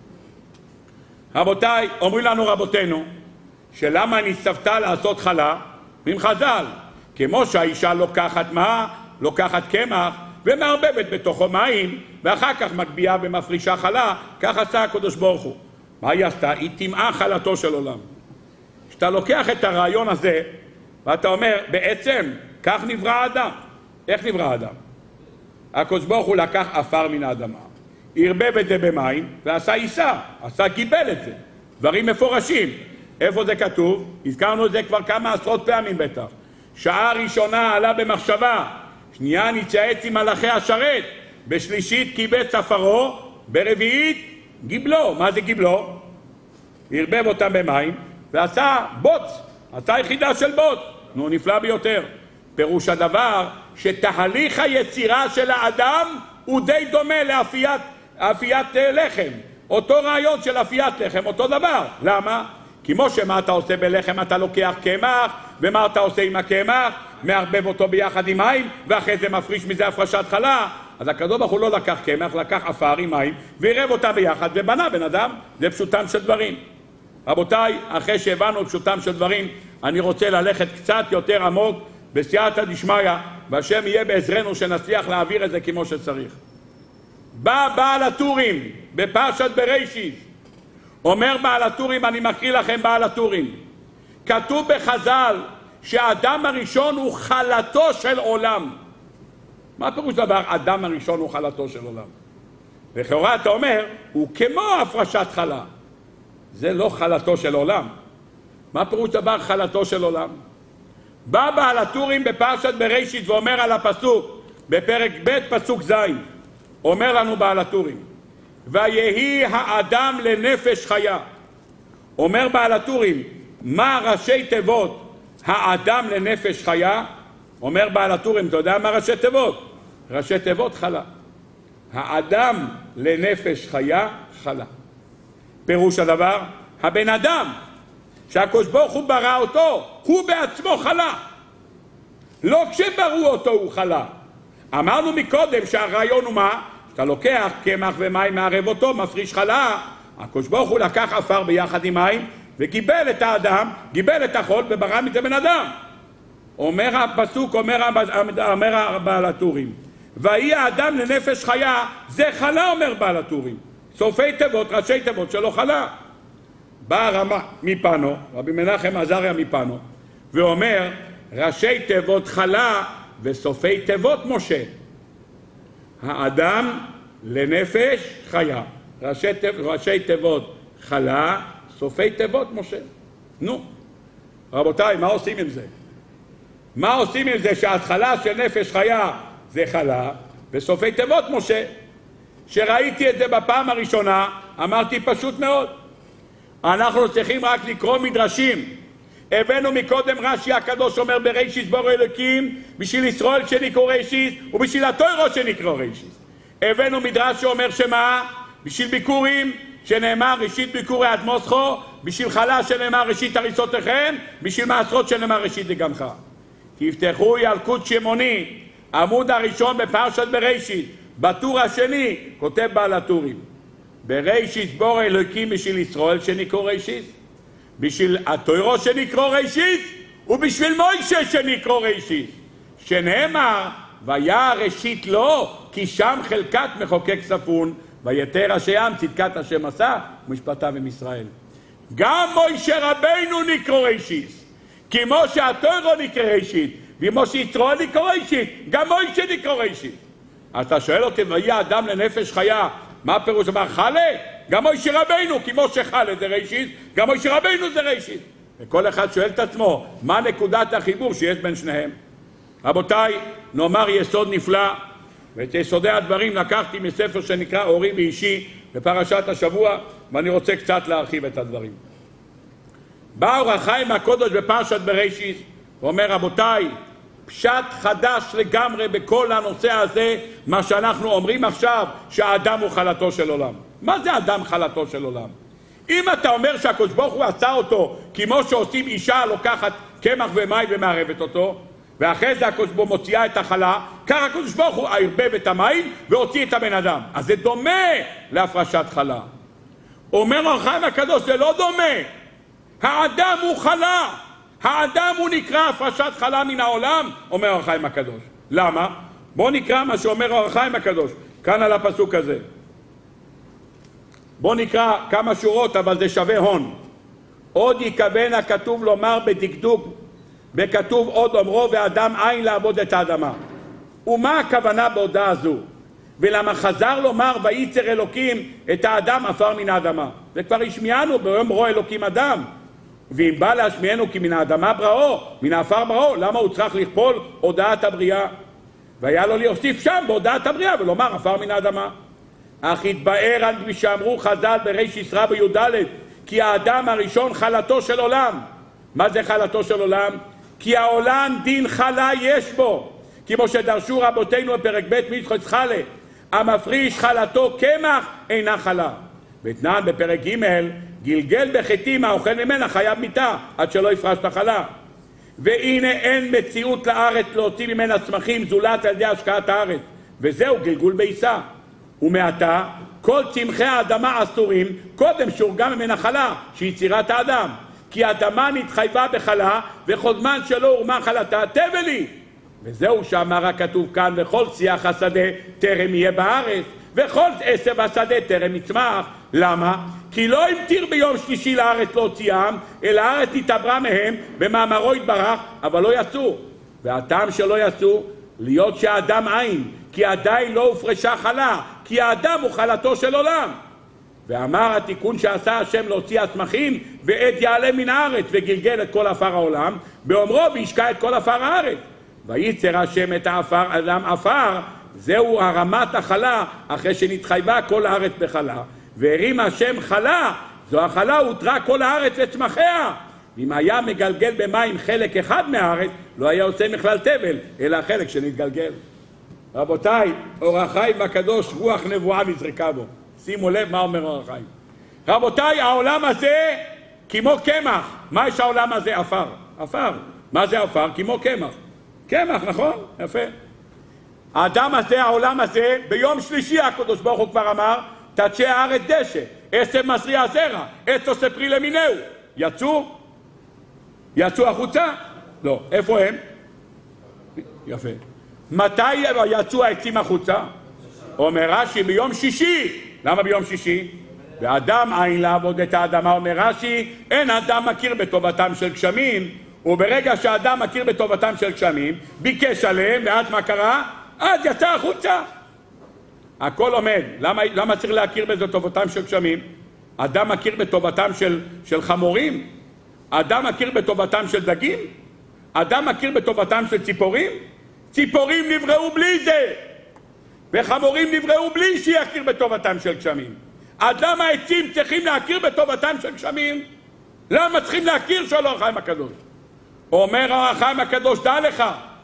רבותיי, אומרים לנו רבותינו, שלמה נצטוותה לעשות חלה? עם חז"ל, כמו שהאישה לוקחת מה? לוקחת קמח ומערבבת בתוכו מים, ואחר כך מגביהה ומפרישה חלה, כך עשה הקדוש ברוך הוא. מה היא עשתה? היא טימאה חלתו של עולם. כשאתה לוקח את הרעיון הזה, ואתה אומר, בעצם, כך נברא האדם. איך נברא האדם? הקדוש ברוך הוא לקח עפר מן האדמה, ערבב את זה במים, ועשה עיסה, עשה קיבל את זה. דברים מפורשים. איפה זה כתוב? הזכרנו את זה כבר כמה עשרות פעמים בטח. שעה ראשונה עלה במחשבה, שנייה נתייעץ עם מלאכי השרת, בשלישית קיבץ עפרו, ברביעית גיבלו. מה זה גיבלו? ערבב אותם במים ועשה בוץ, עשה יחידה של בוץ. נו, נפלא ביותר. פירוש הדבר שתהליך היצירה של האדם הוא די דומה לאפיית אפיית לחם. אותו רעיון של אפיית לחם, אותו דבר. למה? כמו שמה אתה עושה בלחם, אתה לוקח קמח, ומה אתה עושה עם הקמח? מערבב אותו ביחד עם מים, ואחרי זה מפריש מזה הפרשת חלה. אז הקדוש ברוך הוא לא לקח קמח, לקח עפר עם מים, וערב אותה ביחד, ובנה בן אדם. זה פשוטם של דברים. רבותיי, אחרי שהבנו פשוטם של דברים, אני רוצה ללכת קצת יותר עמוק בסייעתא דשמיא, והשם יהיה בעזרנו שנצליח להעביר את זה כמו שצריך. בא בעל הטורים בפרשת בראשית, אומר בעל הטורים, אני מקריא לכם בעל הטורים, כתוב בחז"ל שהאדם הראשון הוא חלתו של עולם. מה פירוש דבר אדם הראשון הוא חלתו של עולם? לכאורה אתה אומר, הוא כמו הפרשת חלה. זה לא חלתו של עולם. מה פירוש דבר חלתו של עולם? בא בעל הטורים בפרשת בראשית ואומר על הפסוק, בפרק ב' פסוק ז', אומר לנו בעל הטורים, ויהי האדם לנפש חיה. אומר בעל הטורים, מה ראשי תיבות האדם לנפש חיה? אומר בעל הטורים, אתה יודע מה ראשי תיבות? ראשי תיבות חלה. האדם לנפש חיה, חלה. פירוש הדבר, הבן אדם שהקדוש ברוך הוא ברא אותו, הוא בעצמו חלה. לא כשבראו אותו הוא חלה. אמרנו מקודם שהרעיון הוא מה? אתה לוקח קמח ומים, מערב אותו, מפריש חלה. הקדוש ברוך הוא לקח עפר ביחד עם מים וגיבל את האדם, גיבל את החול וברא מזה בן אדם. אומר הפסוק, אומר, אומר בעל הטורים, ויהי האדם לנפש חיה, זה חלה, אומר בעל הטורים. סופי תיבות, ראשי תיבות שלא חלה. בא הרמה מפנו, רבי מנחם עזריה מפנו, ואומר, ראשי תיבות חלה וסופי תיבות משה. האדם לנפש חיה. ראשי, ראשי תיבות חלה, סופי תיבות משה. נו, רבותיי, מה עושים עם זה? מה עושים עם זה שההתחלה של נפש חיה זה חלה, וסופי תיבות משה? שראיתי את זה בפעם הראשונה, אמרתי פשוט מאוד. אנחנו צריכים רק לקרוא מדרשים. הבאנו מקודם רש"י הקדוש אומר בראשית ברא אלוקים, בשביל ישראל שנקרא ראשית, ובשביל התורה שנקרא ראשית. הבאנו מדרש שאומר שמה? בשביל ביקורים שנאמר ראשית ביקורי עד מוסכו, בשביל חלה שנאמר ראשית הריסותיכם, בשביל מעשרות שנאמר ראשית דגמך. תפתחו ילקוט שמעוני, עמוד הראשון בפרשת בראשית, בטור השני, כותב בעל הטורים, בראשית ברא אלוקים בשביל ישראל שנקרא ראשית, בשביל התורה שנקרא ראשית, ובשביל מוישה שנקרא ראשית, שנאמר והיה ראשית לו, כי שם חלקת מחוקק ספון, ויתר השם צדקת השם עשה, ומשפטיו עם ישראל. גם מוישה רבינו נקרא ראשית, כמו שהתורה נקרא ראשית, וכמו שישראל נקרא ראשית, גם מוישה נקרא ראשית. אז אתה שואל אותי, ויהי אדם לנפש חיה, מה פירוש דבר חלה? גם מוישה רבינו, כמו שחלה זה ראשית, גם מוישה רבינו זה ראשית. וכל אחד שואל את עצמו, מה נקודת החיבור שיש בין שניהם? רבותיי, נאמר יסוד נפלא, ואת יסודי הדברים לקחתי מספר שנקרא אורי ואישי בפרשת השבוע, ואני רוצה קצת להרחיב את הדברים. בא אור החיים הקודש בפרשת בראשית, ואומר רבותיי, פשט חדש לגמרי בכל הנושא הזה, מה שאנחנו אומרים עכשיו, שהאדם הוא חלתו של עולם. מה זה אדם חלתו של עולם? אם אתה אומר שהקדוש ברוך הוא עשה אותו, כמו שעושים אישה לוקחת קמח ומים ומערבת אותו, ואחרי זה הקדוש ברוך הוא מוציאה את החלה, ככה הקדוש ברוך הוא ערבב את המים והוציא את הבן אדם. אז זה דומה להפרשת חלה. אומר אור החיים הקדוש, זה לא דומה. האדם הוא חלה. האדם הוא נקרא הפרשת חלה מן העולם, אומר אור החיים הקדוש. למה? בוא נקרא מה שאומר אור החיים הקדוש, כאן על הפסוק הזה. בוא נקרא כמה שורות, אבל זה שווה הון. עוד יכוון הכתוב לומר בדקדוק, בכתוב עוד אומרו, ואדם אין לעבוד את האדמה. ומה הכוונה בהודעה הזו? ולמה חזר לומר וייצר אלוקים את האדם עפר מן האדמה? זה כבר השמיענו ביום ברא אלוקים אדם. ואם בא להשמיענו כי מן האדמה בראו, מן האפר בראו, למה הוא צריך לכפול הודעת הבריאה? והיה לו להוסיף שם בהודעת הבריאה ולומר עפר מן האדמה. אך התבאר על מי שאמרו חז"ל בריש רבה י"ד, כי האדם הראשון חלתו של עולם. מה זה חלתו של עולם? כי העולם דין חלה יש בו, כמו שדרשו רבותינו בפרק ב' מצחת חלה, המפריש חלתו קמח אינה חלה. ותנן בפרק ג' גלגל בחיטים האוכל ממנה חייב מיתה עד שלא יפרש את החלה. והנה אין מציאות לארץ להוציא ממנה צמחים זולת על ידי השקעת הארץ, וזהו גלגול בעיסה. ומעתה כל צמחי האדמה אסורים קודם שהורגה ממנה חלה שיצירת האדם, כי האדמה נתחייבה בחלה וכל זמן שלא הורמה חלתה תבלי. וזהו שאמר הכתוב כאן, וכל שיח השדה טרם יהיה בארץ, וכל עשב השדה טרם יצמח. למה? כי לא המטיר ביום שלישי לארץ להוציאם, אלא הארץ נתעברה מהם במאמרו יתברך, אבל לא יצאו. והטעם שלא יצאו, להיות שהאדם אין, כי עדיין לא הופרשה חלה, כי האדם הוא חלתו של עולם. ואמר התיקון שעשה השם להוציא הצמחים ועת יעלה מן הארץ, וגלגל את כל עפר העולם, באומרו וישקע את כל עפר הארץ. וייצר השם את העפר, אדם עפר, זהו הרמת החלה, אחרי שנתחייבה כל הארץ בחלה. והרים השם חלה, זו החלה הותרה כל הארץ וצמחיה. אם היה מגלגל במים חלק אחד מהארץ, לא היה עושה מכלל תבל, אלא החלק שנתגלגל. רבותיי, אור החיים הקדוש, רוח נבואה נזרקה בו. שימו לב מה אומר אור החיים. רבותיי, העולם הזה כמו קמח. מה יש העולם הזה? עפר. עפר. מה זה עפר? כמו קמח. קמח, נכון? יפה. האדם הזה, העולם הזה, ביום שלישי הקדוש ברוך הוא כבר אמר, תצא הארץ דשא, עשב מזריע זרע, עץ עושה פרי למינהו. יצאו? יצאו החוצה? לא. איפה הם? יפה. מתי יצאו העצים החוצה? אומר רש"י ביום שישי. למה ביום שישי? ואדם אין לעבוד את האדמה, אומר רש"י, אין אדם מכיר בטובתם של גשמים, וברגע שהאדם מכיר בטובתם של גשמים, ביקש עליהם, ואז מה קרה? אז יצא החוצה. הכל עומד. למה, למה צריך להכיר בזה טובתם של גשמים? אדם מכיר בטובתם של, של חמורים? אדם מכיר בטובתם של דגים? אדם מכיר בטובתם של ציפורים? ציפורים נבראו בלי זה, וחמורים נבראו בלי שיכיר בטובתם של גשמים. אז למה העצים צריכים להכיר בטובתם של גשמים? למה צריכים להכיר של אור החיים הקדוש? אומר אור החיים הקדוש, דע לך,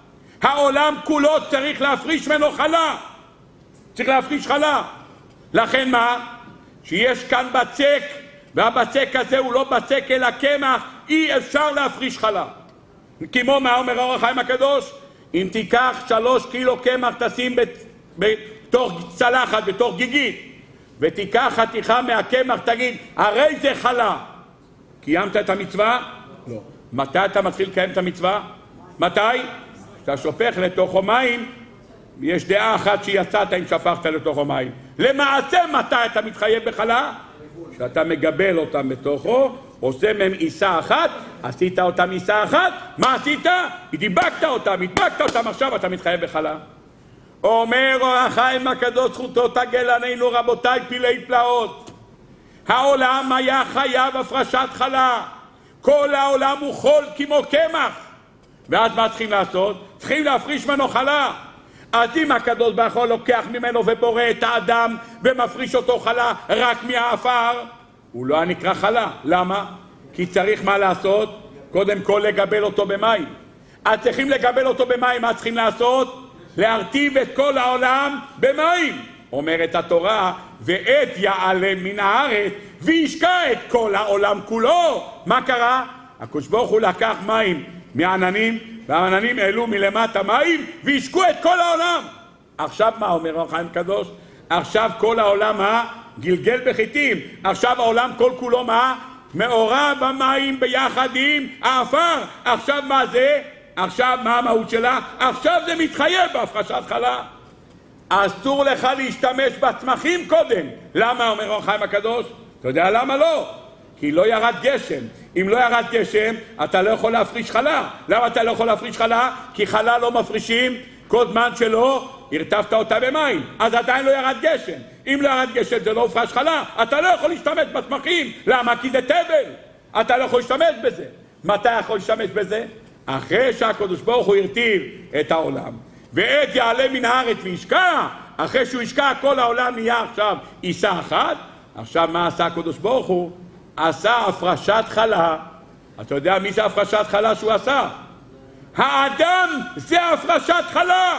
העולם כולו צריך להפריש ממנו חלה. צריך להפריש חלה. לכן מה? שיש כאן בצק, והבצק הזה הוא לא בצק אלא קמח, אי אפשר להפריש חלה. כמו מה אומר אור החיים הקדוש? אם תיקח שלוש קילו קמח תשים בתור צלחת, בתור גיגית, ותיקח חתיכה מהקמח, תגיד, הרי זה חלה. קיימת את המצווה? לא. מתי אתה מתחיל לקיים את המצווה? מתי? כשאתה שופך לתוכו מים, יש דעה אחת שיצאת אם שפכת לתוכו מים. למעשה מתי אתה מתחייב בחלה? כשאתה מגבל אותם בתוכו, עושה מהם עיסה אחת, עשית אותם עיסה אחת, מה עשית? דיבקת אותם, הדבקת אותם, עכשיו אתה מתחייב בחלה. אומר אור החיים הקדוש, זכותו תגל עלינו רבותיי פלאי פלאות. העולם היה חייב הפרשת חלה. כל העולם הוא חול כמו קמח. ואז מה צריכים לעשות? צריכים להפריש ממנו חלה. אז אם הקדוש ברוך הוא לוקח ממנו ובורא את האדם ומפריש אותו חלה רק מהעפר, הוא לא נקרא חלה. למה? כי צריך מה לעשות? קודם כל לגבל אותו במים. אז צריכים לגבל אותו במים, מה צריכים לעשות? להרטיב את כל העולם במים. אומרת התורה, ועת יעלה מן הארץ וישקע את כל העולם כולו. מה קרה? הקדוש ברוך הוא לקח מים מהעננים, והעננים העלו מלמטה מים וישקעו את כל העולם. עכשיו מה אומר אור החיים הקדוש? עכשיו כל העולם מה? גלגל בחיטים. עכשיו העולם כל כולו מה? מעורב המים ביחד עם העפר. עכשיו מה זה? עכשיו מה המהות שלה? עכשיו זה מתחייב בהפרשת חלה. אסור לך להשתמש בצמחים קודם. למה אומר אור החיים הקדוש? אתה יודע למה לא? כי לא ירד גשם. אם לא ירד גשם, אתה לא יכול להפריש חלה. למה אתה לא יכול להפריש חלה? כי חלה לא מפרישים כל זמן שלא הרטבת אותה במים. אז עדיין לא ירד גשם. אם לא ירד גשם זה לא הופרש חלה. אתה לא יכול להשתמש בצמחים. למה? כי זה טבל. אתה לא יכול להשתמש בזה. מתי יכול להשתמש בזה? אחרי שהקדוש ברוך הוא הרטיב את העולם. ועת יעלה מן הארץ וישקע. אחרי שהוא ישקע כל העולם נהיה עכשיו עיסה אחת. עכשיו מה עשה הקדוש ברוך הוא? עשה הפרשת חלה. אתה יודע מי זה הפרשת חלה שהוא עשה? האדם זה הפרשת חלה.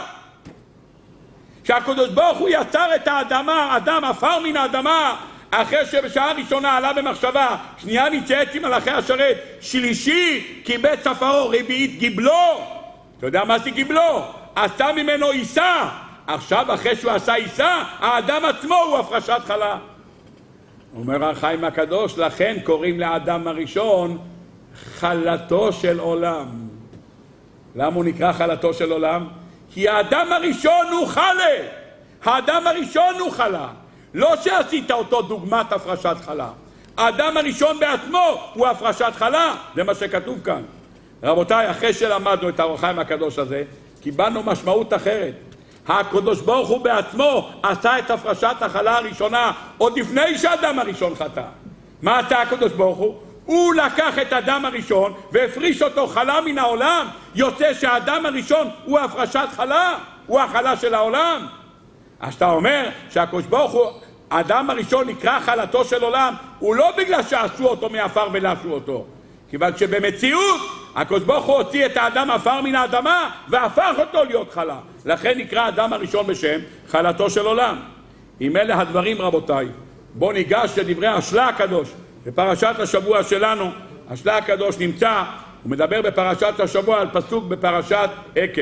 שהקדוש ברוך הוא יצר את האדמה, אדם עפר מן האדמה, אחרי שבשעה ראשונה עלה במחשבה, שנייה נצאת עם מלאכי השרת, שלישי קיבץ עפרו, רביעית גיבלו. אתה יודע מה זה גיבלו? עשה ממנו עיסה. עכשיו אחרי שהוא עשה עיסה, האדם עצמו הוא הפרשת חלה. אומר החיים הקדוש, לכן קוראים לאדם הראשון חלתו של עולם. למה הוא נקרא חלתו של עולם? כי האדם הראשון הוא חלה. האדם הראשון הוא חלה. לא שעשית אותו דוגמת הפרשת חלה. האדם הראשון בעצמו הוא הפרשת חלה. זה מה שכתוב כאן. רבותיי, אחרי שלמדנו את אור החיים הקדוש הזה, קיבלנו משמעות אחרת. הקדוש ברוך הוא בעצמו עשה את הפרשת החלה הראשונה עוד לפני שהאדם הראשון חטא. מה עשה הקדוש ברוך הוא? הוא לקח את האדם הראשון והפריש אותו חלה מן העולם. יוצא שהאדם הראשון הוא הפרשת חלה, הוא החלה של העולם. אז אתה אומר שהקדוש ברוך הוא, האדם הראשון נקרא חלתו של עולם, הוא לא בגלל שעשו אותו מעפר ולשו אותו, כיוון שבמציאות הקדוש ברוך הוא הוציא את האדם עפר מן האדמה והפך אותו להיות חלה, לכן נקרא האדם הראשון בשם חלתו של עולם. עם אלה הדברים רבותיי, בואו ניגש לדברי השלה הקדוש בפרשת השבוע שלנו. השלה הקדוש נמצא, הוא מדבר בפרשת השבוע על פסוק בפרשת עקב.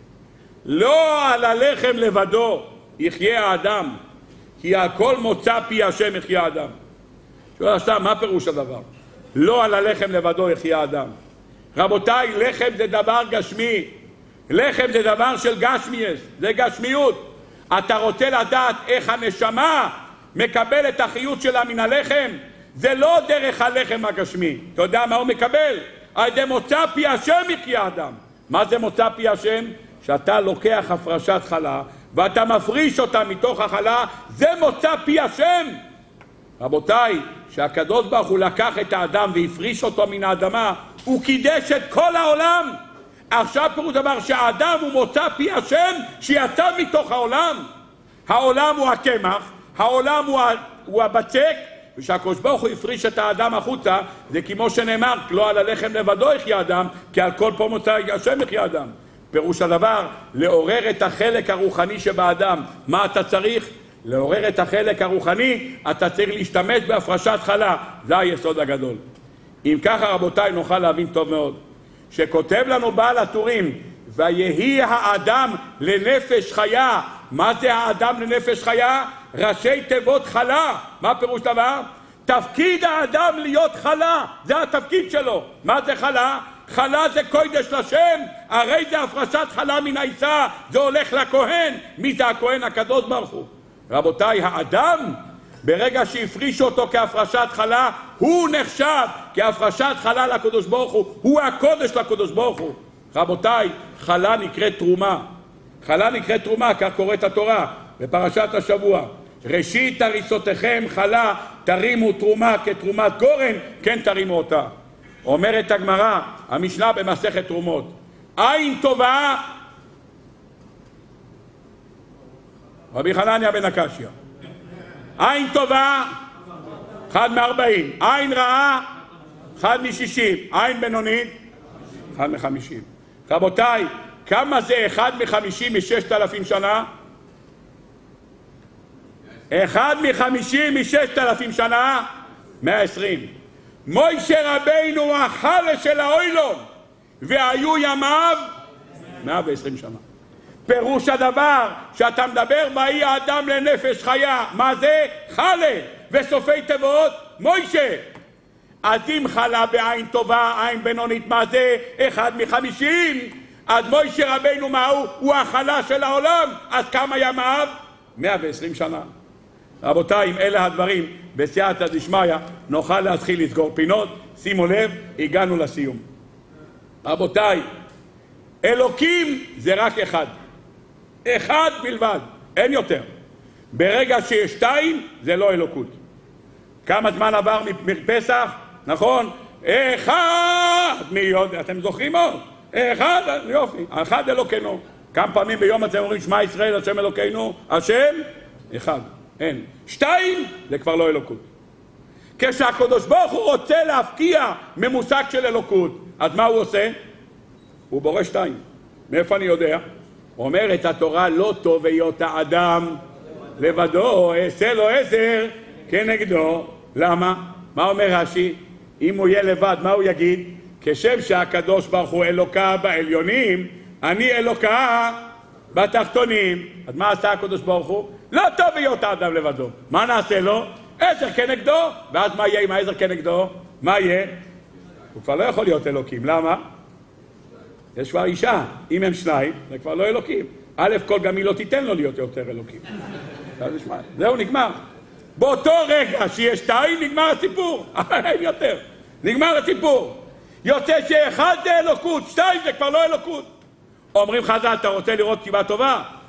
לא על הלחם לבדו יחיה האדם, כי הכל מוצא פי השם יחיה האדם. שואל השלה, מה פירוש הדבר? לא על הלחם לבדו יחיה האדם. רבותיי, לחם זה דבר גשמי, לחם זה דבר של גשמיאס, זה גשמיות. אתה רוצה לדעת איך הנשמה מקבל את החיות שלה מן הלחם? זה לא דרך הלחם הגשמי. אתה יודע מה הוא מקבל? על ידי מוצא פי השם יחיה אדם. מה זה מוצא פי השם? שאתה לוקח הפרשת חלה ואתה מפריש אותה מתוך החלה, זה מוצא פי השם. רבותיי, שהקדוש ברוך הוא לקח את האדם והפריש אותו מן האדמה, הוא קידש את כל העולם. עכשיו פירוש דבר שהאדם הוא מוצא פי השם שיצא מתוך העולם. העולם הוא הקמח, העולם הוא, הוא הבצק, ושהקדוש ברוך הוא הפריש את האדם החוצה, זה כמו שנאמר, לא על הלחם לבדו יחיה אדם, כי על כל פה מוצא השם יחיה אדם. פירוש הדבר, לעורר את החלק הרוחני שבאדם. מה אתה צריך? לעורר את החלק הרוחני, אתה צריך להשתמש בהפרשת חלה. זה היסוד הגדול. אם ככה רבותיי נוכל להבין טוב מאוד, שכותב לנו בעל הטורים, ויהי האדם לנפש חיה. מה זה האדם לנפש חיה? ראשי תיבות חלה. מה פירוש דבר? תפקיד האדם להיות חלה, זה התפקיד שלו. מה זה חלה? חלה זה קודש לשם, הרי זה הפרשת חלה מן העיסה, זה הולך לכהן. מי זה הכהן? הקדוש ברוך הוא. רבותיי, האדם ברגע שהפריש אותו כהפרשת חלה, הוא נחשב כהפרשת חלה לקדוש ברוך הוא, הוא הקודש לקדוש ברוך הוא. רבותיי, חלה נקראת תרומה. חלה נקראת תרומה, כך קוראת התורה בפרשת השבוע. ראשית הריסותיכם חלה תרימו תרומה כתרומת גורן, כן תרימו אותה. אומרת הגמרא, המשנה במסכת תרומות, עין טובה, רבי חנניה בן הקשיא, עין טובה אחד מארבעים, עין רעה אחד משישים, עין בינונית אחד מחמישים. רבותיי, כמה זה אחד מחמישים מששת אלפים שנה? אחד מחמישים מששת אלפים שנה? מאה עשרים. מוישה רבינו החלה של האוילון והיו ימיו מאה ועשרים שנה. פירוש הדבר שאתה מדבר ויהי האדם לנפש חיה, מה זה? חלה, וסופי תיבות מוישה. אז אם חלה בעין טובה, עין בינונית, מה זה? אחד מחמישים. אז מוישה רבינו מהו? הוא החלה של העולם, אז כמה ימיו? מאה ועשרים שנה. רבותיי, אם אלה הדברים בסייעתא דשמיא נוכל להתחיל לסגור פינות. שימו לב, הגענו לסיום. רבותיי, אלוקים זה רק אחד, אחד בלבד, אין יותר. ברגע שיש שתיים זה לא אלוקות. כמה זמן עבר מפסח? נכון? אחד מיוד, אתם זוכרים עוד? אחד, יופי, אחד אלוקינו. כמה פעמים ביום אתם אומרים שמע ישראל השם אלוקינו? השם אחד, אין. שתיים זה כבר לא אלוקות. כשהקדוש ברוך הוא רוצה להפקיע ממושג של אלוקות, אז מה הוא עושה? הוא בורא שתיים. מאיפה אני יודע? אומרת התורה, לא טוב היות האדם לבדו, אעשה לו עזר כנגדו. למה? מה אומר רש"י? אם הוא יהיה לבד, מה הוא יגיד? כשם שהקדוש ברוך הוא אלוקה בעליונים, אני אלוקה בתחתונים. אז מה עשה הקדוש ברוך הוא? לא טוב היות האדם לבדו. מה נעשה לו? עזר כנגדו. ואז מה יהיה עם העזר כנגדו? מה יהיה? הוא כבר לא יכול להיות אלוקים. למה? יש כבר אישה. אם הם שניים, זה כבר לא אלוקים. א' כל גם היא לא תיתן לו להיות יותר אלוקים. זהו, נגמר. באותו רגע שיש שתיים, נגמר הסיפור. אין יותר. נגמר הסיפור. יוצא שאחד זה אלוקות, שתיים זה כבר לא אלוקות. אומרים חז"ל, אתה רוצה לראות כתיבה טובה?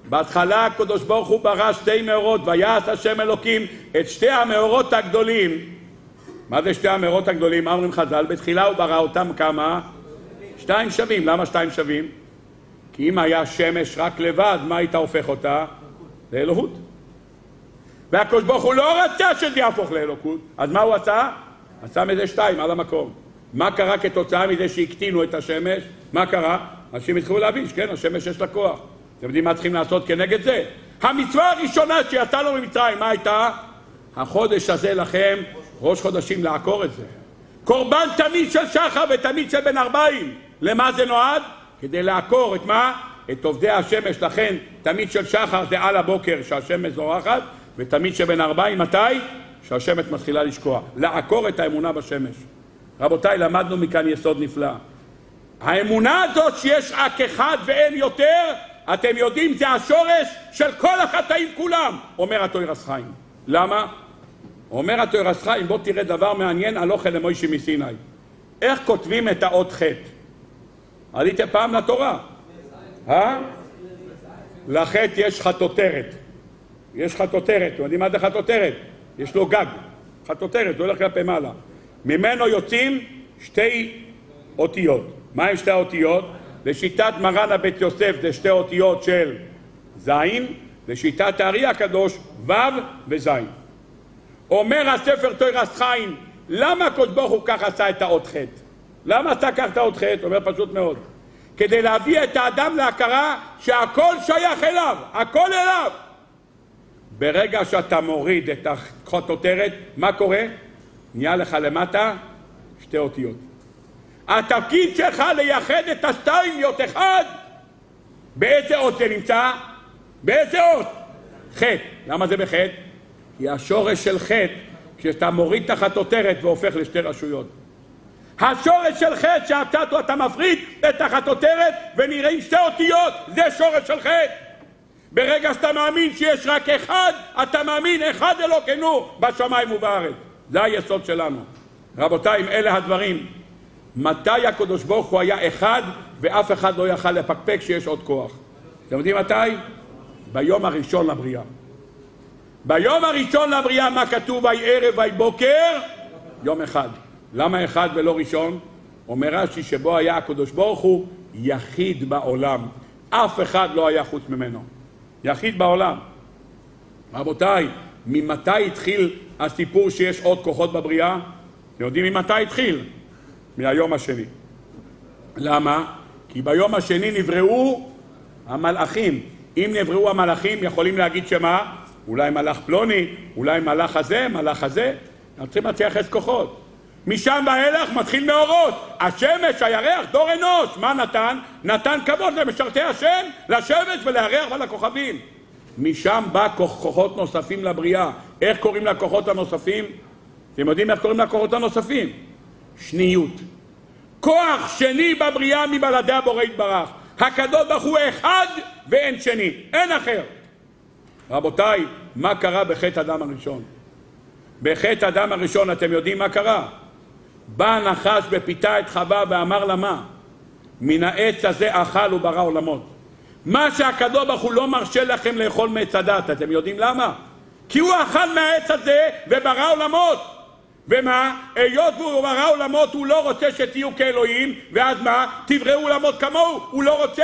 בהתחלה הקדוש ברוך הוא ברא שתי מאורות, ויעש השם אלוקים את שתי המאורות הגדולים. מה זה שתי המאורות הגדולים? אומרים חז"ל, בתחילה הוא ברא אותם כמה? שתיים שווים. למה שתיים שווים? כי אם היה שמש רק לבד, מה היית הופך אותה? לאלוהות. והקדוש ברוך הוא לא רצה שזה יהפוך לאלוקות, אז מה הוא עשה? עשה מזה שתיים על המקום. מה קרה כתוצאה מזה שהקטינו את השמש? מה קרה? אנשים התחילו להבין שכן, השמש יש לה כוח. אתם יודעים מה צריכים לעשות כנגד זה? המצווה הראשונה שיצאנו ממצרים, מה הייתה? החודש הזה לכם, ראש חודשים, לעקור את זה. קורבן תמיד של שחר ותמיד של בן ארבעים. למה זה נועד? כדי לעקור את מה? את עובדי השמש. לכן תמיד של שחר זה על הבוקר שהשמש זורחת, ותמיד של בן ארבעים מתי? שהשמש מתחילה לשקוע. לעקור את האמונה בשמש. רבותיי, למדנו מכאן יסוד נפלא. האמונה הזאת שיש רק אחד ואין יותר, אתם יודעים, זה השורש של כל החטאים כולם, אומר התוירס חיים. למה? אומר התוירס חיים, בוא תראה דבר מעניין, הלכה למוישה מסיני. איך כותבים את האות ח'? עליתם פעם לתורה? אה? לח' יש חטוטרת. יש חטוטרת, אתם יודעים מה זה חטוטרת? יש לו גג. חטוטרת, זה הולך כלפי מעלה. ממנו יוצאים שתי אותיות. מה הם שתי האותיות? לשיטת מרן הבית יוסף זה שתי אותיות של זין, לשיטת הארי הקדוש ו' וז'. אומר הספר תוירס חיים, למה הקדוש ברוך הוא כך עשה את האות ח'? למה עשה כך את האות ח'? אומר פשוט מאוד. כדי להביא את האדם להכרה שהכל שייך אליו, הכל אליו. ברגע שאתה מוריד את החטוטרת, מה קורה? נהיה לך למטה שתי אותיות. התפקיד שלך לייחד את השתיים להיות אחד. באיזה אות זה נמצא? באיזה אות? חטא. למה זה בחטא? כי השורש של חטא, כשאתה מוריד את החטוטרת והופך לשתי רשויות. השורש של חטא שאתה אתה מפריד את החטוטרת ונראים שתי אותיות, זה שורש של חטא. ברגע שאתה מאמין שיש רק אחד, אתה מאמין אחד אלוקינו בשמיים ובארץ. זה היסוד שלנו. רבותיי, אם אלה הדברים, מתי הקדוש ברוך הוא היה אחד ואף אחד לא יכל לפקפק שיש עוד כוח? אתם יודעים מתי? ביום הראשון לבריאה. ביום הראשון לבריאה מה כתוב? ויהי ערב ויהי בוקר? יום אחד. למה אחד ולא ראשון? אומר רש"י שבו היה הקדוש ברוך הוא יחיד בעולם. אף אחד לא היה חוץ ממנו. יחיד בעולם. רבותיי, ממתי התחיל הסיפור שיש עוד כוחות בבריאה? אתם יודעים ממתי התחיל? מהיום השני. למה? כי ביום השני נבראו המלאכים. אם נבראו המלאכים יכולים להגיד שמה? אולי מלאך פלוני, אולי מלאך הזה, מלאך הזה. אנחנו צריכים להתייחס כוחות. משם בהלך מתחיל מאורות. השמש, הירח, דור אנוש. מה נתן? נתן כבוד למשרתי השם, לשמש ולירח ולכוכבים. משם בא כוחות נוספים לבריאה. איך קוראים לכוחות הנוספים? אתם יודעים איך קוראים לכוחות הנוספים? שניות. כוח שני בבריאה מבלעדי הבורא יתברך. הקדוש ברוך הוא אחד ואין שני, אין אחר. רבותיי, מה קרה בחטא אדם הראשון? בחטא אדם הראשון אתם יודעים מה קרה? בא הנחש ופיתה את חווה ואמר לה מה? מן העץ הזה אכל וברא עולמות. מה שהקדוש ברוך הוא לא מרשה לכם לאכול מעץ הדת, אתם יודעים למה? כי הוא אכל מהעץ הזה וברא עולמות. ומה? היות והוא ברא עולמות הוא לא רוצה שתהיו כאלוהים, ואז מה? תבראו עולמות כמוהו, הוא לא רוצה.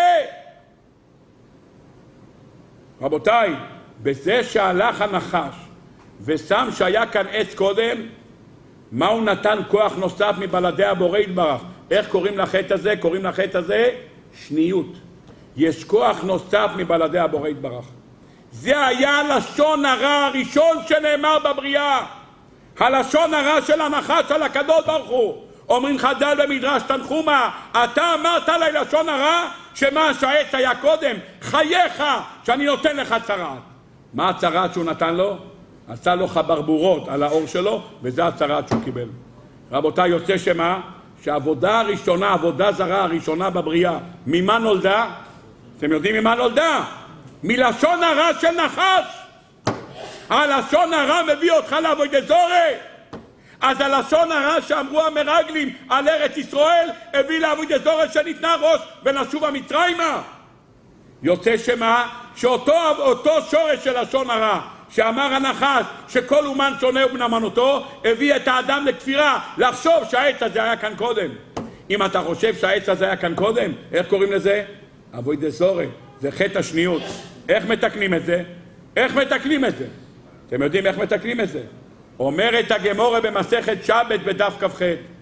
רבותיי, בזה שהלך הנחש ושם שהיה כאן עץ קודם, מה הוא נתן כוח נוסף מבלעדי הבורא יתברך? איך קוראים לחטא הזה? קוראים לחטא הזה שניות. יש כוח נוסף מבלעדי הבורא יתברך. זה היה לשון הרע הראשון שנאמר בבריאה. הלשון הרע של הנחש על הקדוש ברוך הוא. אומרים חז"ל במדרש תנחומא, אתה אמרת לי לשון הרע שמה שהעץ היה קודם, חייך שאני נותן לך צרעת. מה הצרעת שהוא נתן לו? עשה לו חברבורות על האור שלו, וזה הצרעת שהוא קיבל. רבותיי, יוצא שמה? שהעבודה הראשונה, עבודה זרה הראשונה בבריאה, ממה נולדה? אתם יודעים ממה נולדה? מלשון הרע של נחש. הלשון הרע מביא אותך לעבודה זרה. אז הלשון הרע שאמרו המרגלים על ארץ ישראל הביא לעבודה זרה שניתנה ראש ונשובה מצרימה. יוצא שמה? שאותו אותו שורש של לשון הרע, שאמר הנחש שכל אומן שונא ובן אמנותו, הביא את האדם לכפירה, לחשוב שהעץ הזה היה כאן קודם. אם אתה חושב שהעץ הזה היה כאן קודם, איך קוראים לזה? אבוי דזורי, זה חטא השניות. איך מתקנים את זה? איך מתקנים את זה? אתם יודעים איך מתקנים את זה? אומרת הגמורה במסכת שבת בדף כ"ח,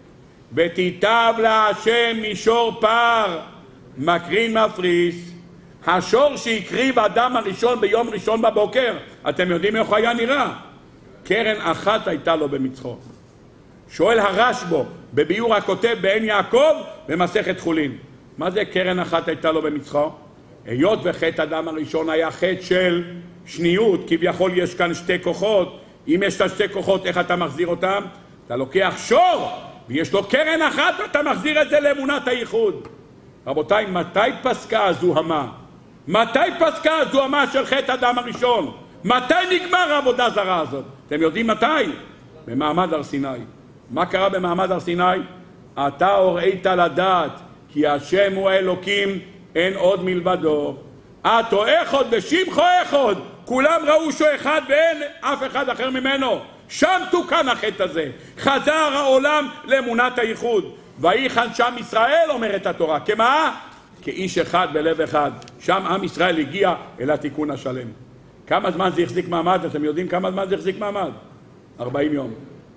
ותיטב להשם מישור פר מקרין מפריס. השור שהקריב האדם הראשון ביום ראשון בבוקר, אתם יודעים איך הוא היה נראה? קרן אחת הייתה לו במצחו. שואל הרשב"א בביאור הכותב בעין יעקב במסכת חולין, מה זה קרן אחת הייתה לו במצחו? היות וחטא האדם הראשון היה חטא של שניות, כביכול יש כאן שתי כוחות. אם יש את שתי כוחות, איך אתה מחזיר אותם? אתה לוקח שור ויש לו קרן אחת ואתה מחזיר את זה לאמונת הייחוד. רבותיי, מתי פסקה הזוהמה? מתי פסקה הזוהמה של חטא האדם הראשון? מתי נגמר העבודה זרה הזאת? אתם יודעים מתי? במעמד הר סיני. מה קרה במעמד הר סיני? אתה הוראית לדעת כי השם הוא האלוקים, אין עוד מלבדו. אתו אחד בשמחו אחד, כולם ראו שהוא אחד ואין אף אחד אחר ממנו. שם תוקן החטא הזה, חזר העולם לאמונת הייחוד. ויחן שם ישראל, אומרת התורה, כמה? כאיש אחד בלב אחד. שם עם ישראל הגיע אל התיקון השלם. כמה זמן זה החזיק מעמד? אתם יודעים כמה זמן זה החזיק מעמד? ארבעים יום.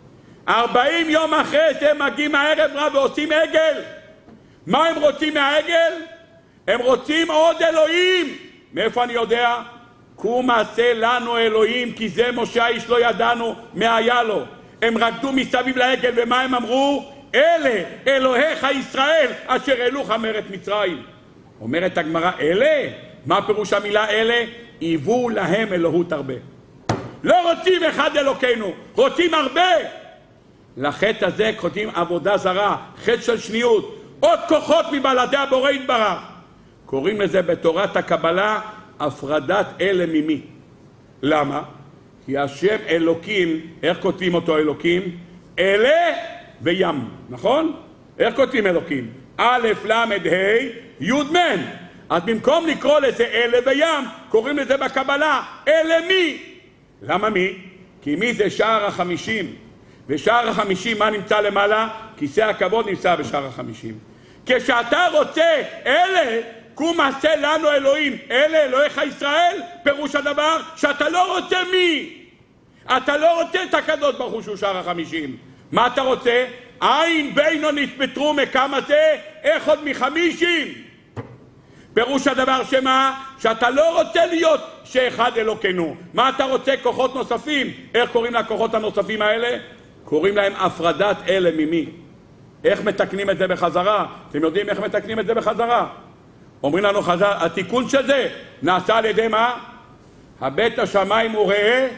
ארבעים יום אחרי זה מגיעים הערב רב ועושים עגל. מה הם רוצים מהעגל? הם רוצים עוד אלוהים. מאיפה אני יודע? קום עשה לנו אלוהים, כי זה משה האיש לא ידענו מה היה לו. הם רקדו מסביב לעגל, ומה הם אמרו? אלה אלוהיך ישראל אשר העלוך מארץ מצרים. אומרת הגמרא, אלה? מה פירוש המילה אלה? היוו להם אלוהות הרבה. לא רוצים אחד אלוקינו, רוצים הרבה. לחטא הזה כותבים עבודה זרה, חטא של שניות, עוד כוחות מבלעדי הבורא יתברך. קוראים לזה בתורת הקבלה הפרדת אלה ממי. למה? כי השם אלוקים, איך כותבים אותו אלוקים? אלה וים, נכון? איך כותבים אלוקים? א' למד ה' י' מן. אז במקום לקרוא לזה אלה וים, קוראים לזה בקבלה אלה מי. למה מי? כי מי זה שער החמישים, ושער החמישים מה נמצא למעלה? כיסא הכבוד נמצא בשער החמישים. כשאתה רוצה אלה, קום עשה לנו אלוהים, אלה אלוהיך ישראל, פירוש הדבר שאתה לא רוצה מי. אתה לא רוצה את הקדוש ברוך הוא שהוא שער החמישים. מה אתה רוצה? עין בינו נספטרו מכמה זה, איך עוד מחמישים. פירוש הדבר שמה? שאתה לא רוצה להיות שאחד אלוקינו. מה אתה רוצה? כוחות נוספים. איך קוראים לכוחות הנוספים האלה? קוראים להם הפרדת אלה ממי. איך מתקנים את זה בחזרה? אתם יודעים איך מתקנים את זה בחזרה? אומרים לנו חז"ל, התיקון של זה נעשה על ידי מה? הבית השמיים הוא ראה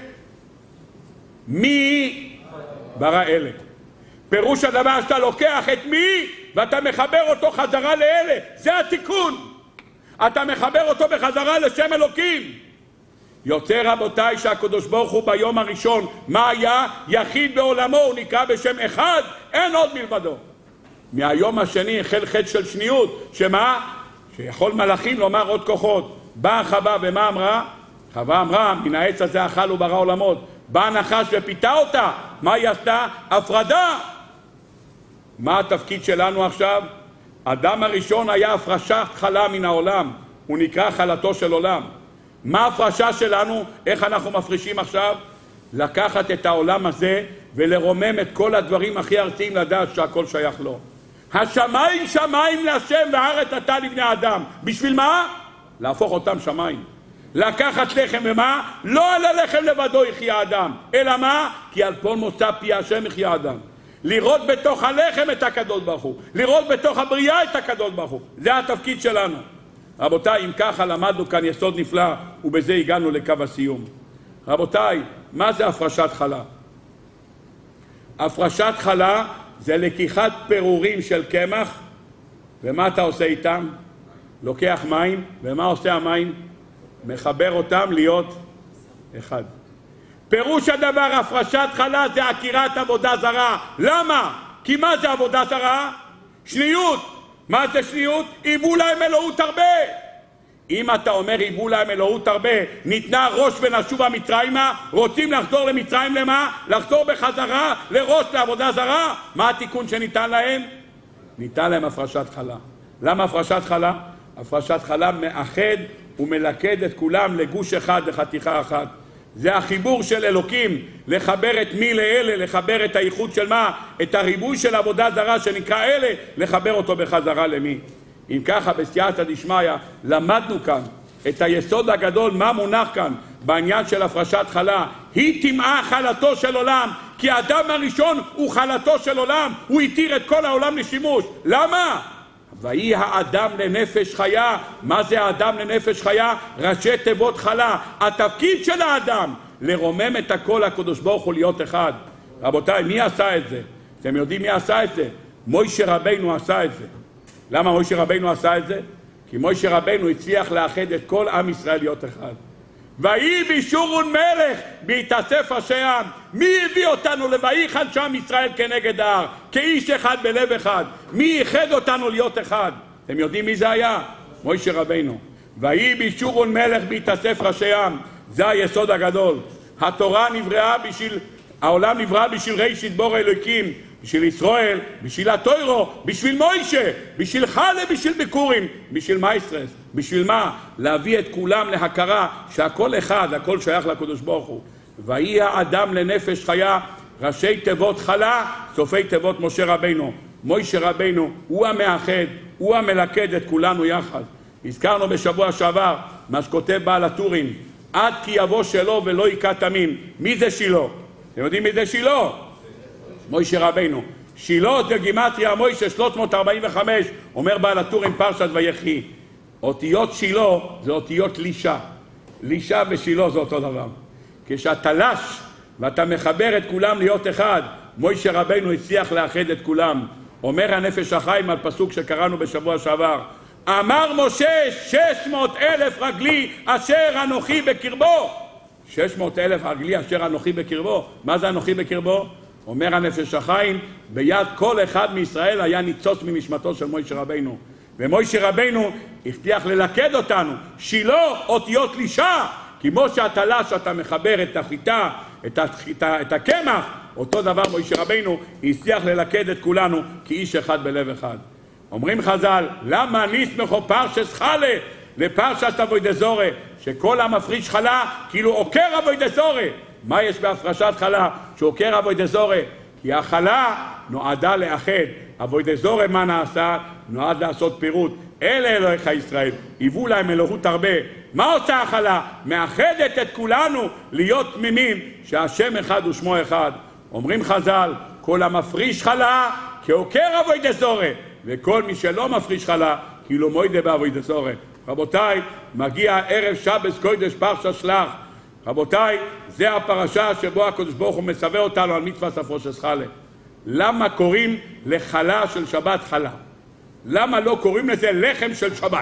מי ברא אלה. פירוש הדבר שאתה לוקח את מי ואתה מחבר אותו חזרה לאלה. זה התיקון. אתה מחבר אותו בחזרה לשם אלוקים. יוצא רבותיי שהקדוש ברוך הוא ביום הראשון מה היה? יחיד בעולמו, הוא נקרא בשם אחד, אין עוד מלבדו. מהיום השני החל חטא של שניות, שמה? שיכול מלאכים לומר עוד כוחות. באה חווה ומה אמרה? חווה אמרה, מן העץ הזה אכל וברא עולמות. בא נחש ופיתה אותה, מה היא עשתה? הפרדה. מה התפקיד שלנו עכשיו? אדם הראשון היה הפרשת חלה מן העולם, הוא נקרא חלתו של עולם. מה הפרשה שלנו? איך אנחנו מפרישים עכשיו? לקחת את העולם הזה ולרומם את כל הדברים הכי ארציים, לדעת שהכל שייך לו. השמיים שמיים להשם והארץ אתה לבני אדם. בשביל מה? להפוך אותם שמיים. לקחת לחם ומה? לא על הלחם לבדו יחיה האדם, אלא מה? כי על כל מוצא פי השם יחיה האדם. לראות בתוך הלחם את הקדוש ברוך הוא, לראות בתוך הבריאה את הקדוש ברוך הוא. זה התפקיד שלנו. רבותיי, אם ככה למדנו כאן יסוד נפלא, ובזה הגענו לקו הסיום. רבותיי, מה זה הפרשת חלה? הפרשת חלה זה לקיחת פירורים של קמח, ומה אתה עושה איתם? לוקח מים, ומה עושה המים? מחבר אותם להיות אחד. פירוש הדבר, הפרשת חלה זה עקירת עבודה זרה. למה? כי מה זה עבודה זרה? שניות. מה זה שניות? היוו להם אלוהות הרבה. אם אתה אומר היבו להם אלוהות הרבה, ניתנה ראש ונשובה מצרימה, רוצים לחזור למצרים למה? לחזור בחזרה לראש לעבודה זרה? מה התיקון שניתן להם? ניתן להם הפרשת חלה. למה הפרשת חלה? הפרשת חלה מאחד ומלכד את כולם לגוש אחד, לחתיכה אחת. זה החיבור של אלוקים, לחבר את מי לאלה, לחבר את הייחוד של מה? את הריבוי של עבודה זרה שנקרא אלה, לחבר אותו בחזרה למי? אם ככה בסייעתא דשמיא למדנו כאן את היסוד הגדול, מה מונח כאן בעניין של הפרשת חלה. היא טמאה חלתו של עולם, כי האדם הראשון הוא חלתו של עולם, הוא התיר את כל העולם לשימוש. למה? ויהי האדם לנפש חיה. מה זה האדם לנפש חיה? ראשי תיבות חלה. התפקיד של האדם לרומם את הכל הקדוש ברוך הוא להיות אחד. רבותיי, מי עשה את זה? אתם יודעים מי עשה את זה? מוישה רבינו עשה את זה. למה מוישה רבינו עשה את זה? כי מוישה רבינו הצליח לאחד את כל עם ישראל להיות אחד. ויהי בישורון מלך בהתאסף ראשי עם. מי הביא אותנו לויחן שם ישראל כנגד ההר, כאיש אחד בלב אחד? מי ייחד אותנו להיות אחד? אתם יודעים מי זה היה? מוישה רבינו. ויהי בישורון מלך בהתאסף ראשי עם. זה היסוד הגדול. התורה נבראה בשביל, העולם נברא בשביל ראשית בור אלוקים, בשביל ישראל, בשביל התוירו, בשביל מוישה, בשביל חלה, בשביל ביקורים, בשביל מייסרס. בשביל מה? להביא את כולם להכרה שהכל אחד, הכל שייך לקדוש ברוך הוא. ויהי האדם לנפש חיה, ראשי תיבות חלה, סופי תיבות משה רבינו. מוישה רבינו הוא המאחד, הוא המלכד את כולנו יחד. הזכרנו בשבוע שעבר מה שכותב בעל הטורים, עד כי יבוא שלו ולא יקע תמים. מי זה שילו? אתם יודעים מי זה שילו? מוישה רבינו. שילו זה גימטריה מוישה שלוש מאות ארבעים וחמש, אומר בעל הטורים פרשת ויחי. אותיות שילו זה אותיות לישה. לישה ושילו זה אותו דבר. כשאתה לש ואתה מחבר את כולם להיות אחד, מוישה רבינו הצליח לאחד את כולם. אומר הנפש החיים על פסוק שקראנו בשבוע שעבר, אמר משה שש מאות אלף רגלי אשר אנוכי בקרבו. שש מאות אלף רגלי אשר אנוכי בקרבו. מה זה אנוכי בקרבו? אומר הנפש החיים, ביד כל אחד מישראל היה ניצוץ מנשמתו של מוישה רבינו. ומוישה רבינו הבטיח ללכד אותנו. שילו אותיות לישה, כמו שאתה לש, אתה מחבר את החיטה, את החיטה, את הקמח, אותו דבר מוישה רבינו הבטיח ללכד את כולנו כאיש אחד בלב אחד. אומרים חז"ל, למה נסמכו פרשס חלה לפרשת אבוידע זורע, שכל המפריש חלה כאילו עוקר אבוידע זורע. מה יש בהפרשת חלה שעוקר אבוידע זורע? כי החלה נועדה לאחד. אבוידע זורע מה נעשה? נועד לעשות פירוט. אלה אלוהיך ישראל, היוו להם אלוהות הרבה. מה עושה החלה? מאחדת את כולנו להיות תמימים שהשם אחד ושמו אחד. אומרים חז"ל, כל המפריש חלה כעוקר אבוידע זורע, וכל מי שלא מפריש חלה כאילו מוידה באבוידע זורע. רבותיי, מגיע ערב שבס קודש פרשת שלח. רבותיי, זה הפרשה שבו הקדוש ברוך הוא מצווה אותנו על מצוות הפרשת חלה. למה קוראים לחלה של שבת חלה? למה לא קוראים לזה לחם של שבת?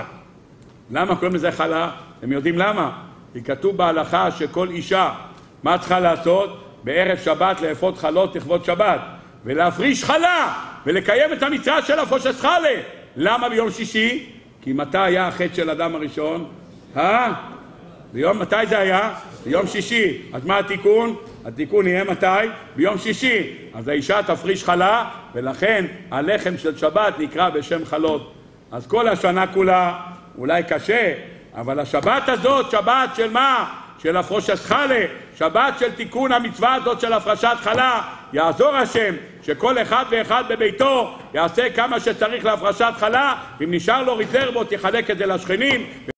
למה קוראים לזה חלה? אתם יודעים למה? כי כתוב בהלכה שכל אישה, מה צריכה לעשות? בערב שבת לאפות חלות לכבוד שבת, ולהפריש חלה, ולקיים את המצווה של הפרשת חלה. למה ביום שישי? כי מתי היה החטא של אדם הראשון? אה? ביום מתי זה היה? ביום שישי. אז מה התיקון? התיקון יהיה מתי? ביום שישי. אז האישה תפריש חלה, ולכן הלחם של שבת נקרא בשם חלות. אז כל השנה כולה אולי קשה, אבל השבת הזאת, שבת של מה? של הפרשת חלה, שבת של תיקון המצווה הזאת של הפרשת חלה. יעזור השם שכל אחד ואחד בביתו יעשה כמה שצריך להפרשת חלה, אם נשאר לו רזרבות יחלק את זה לשכנים.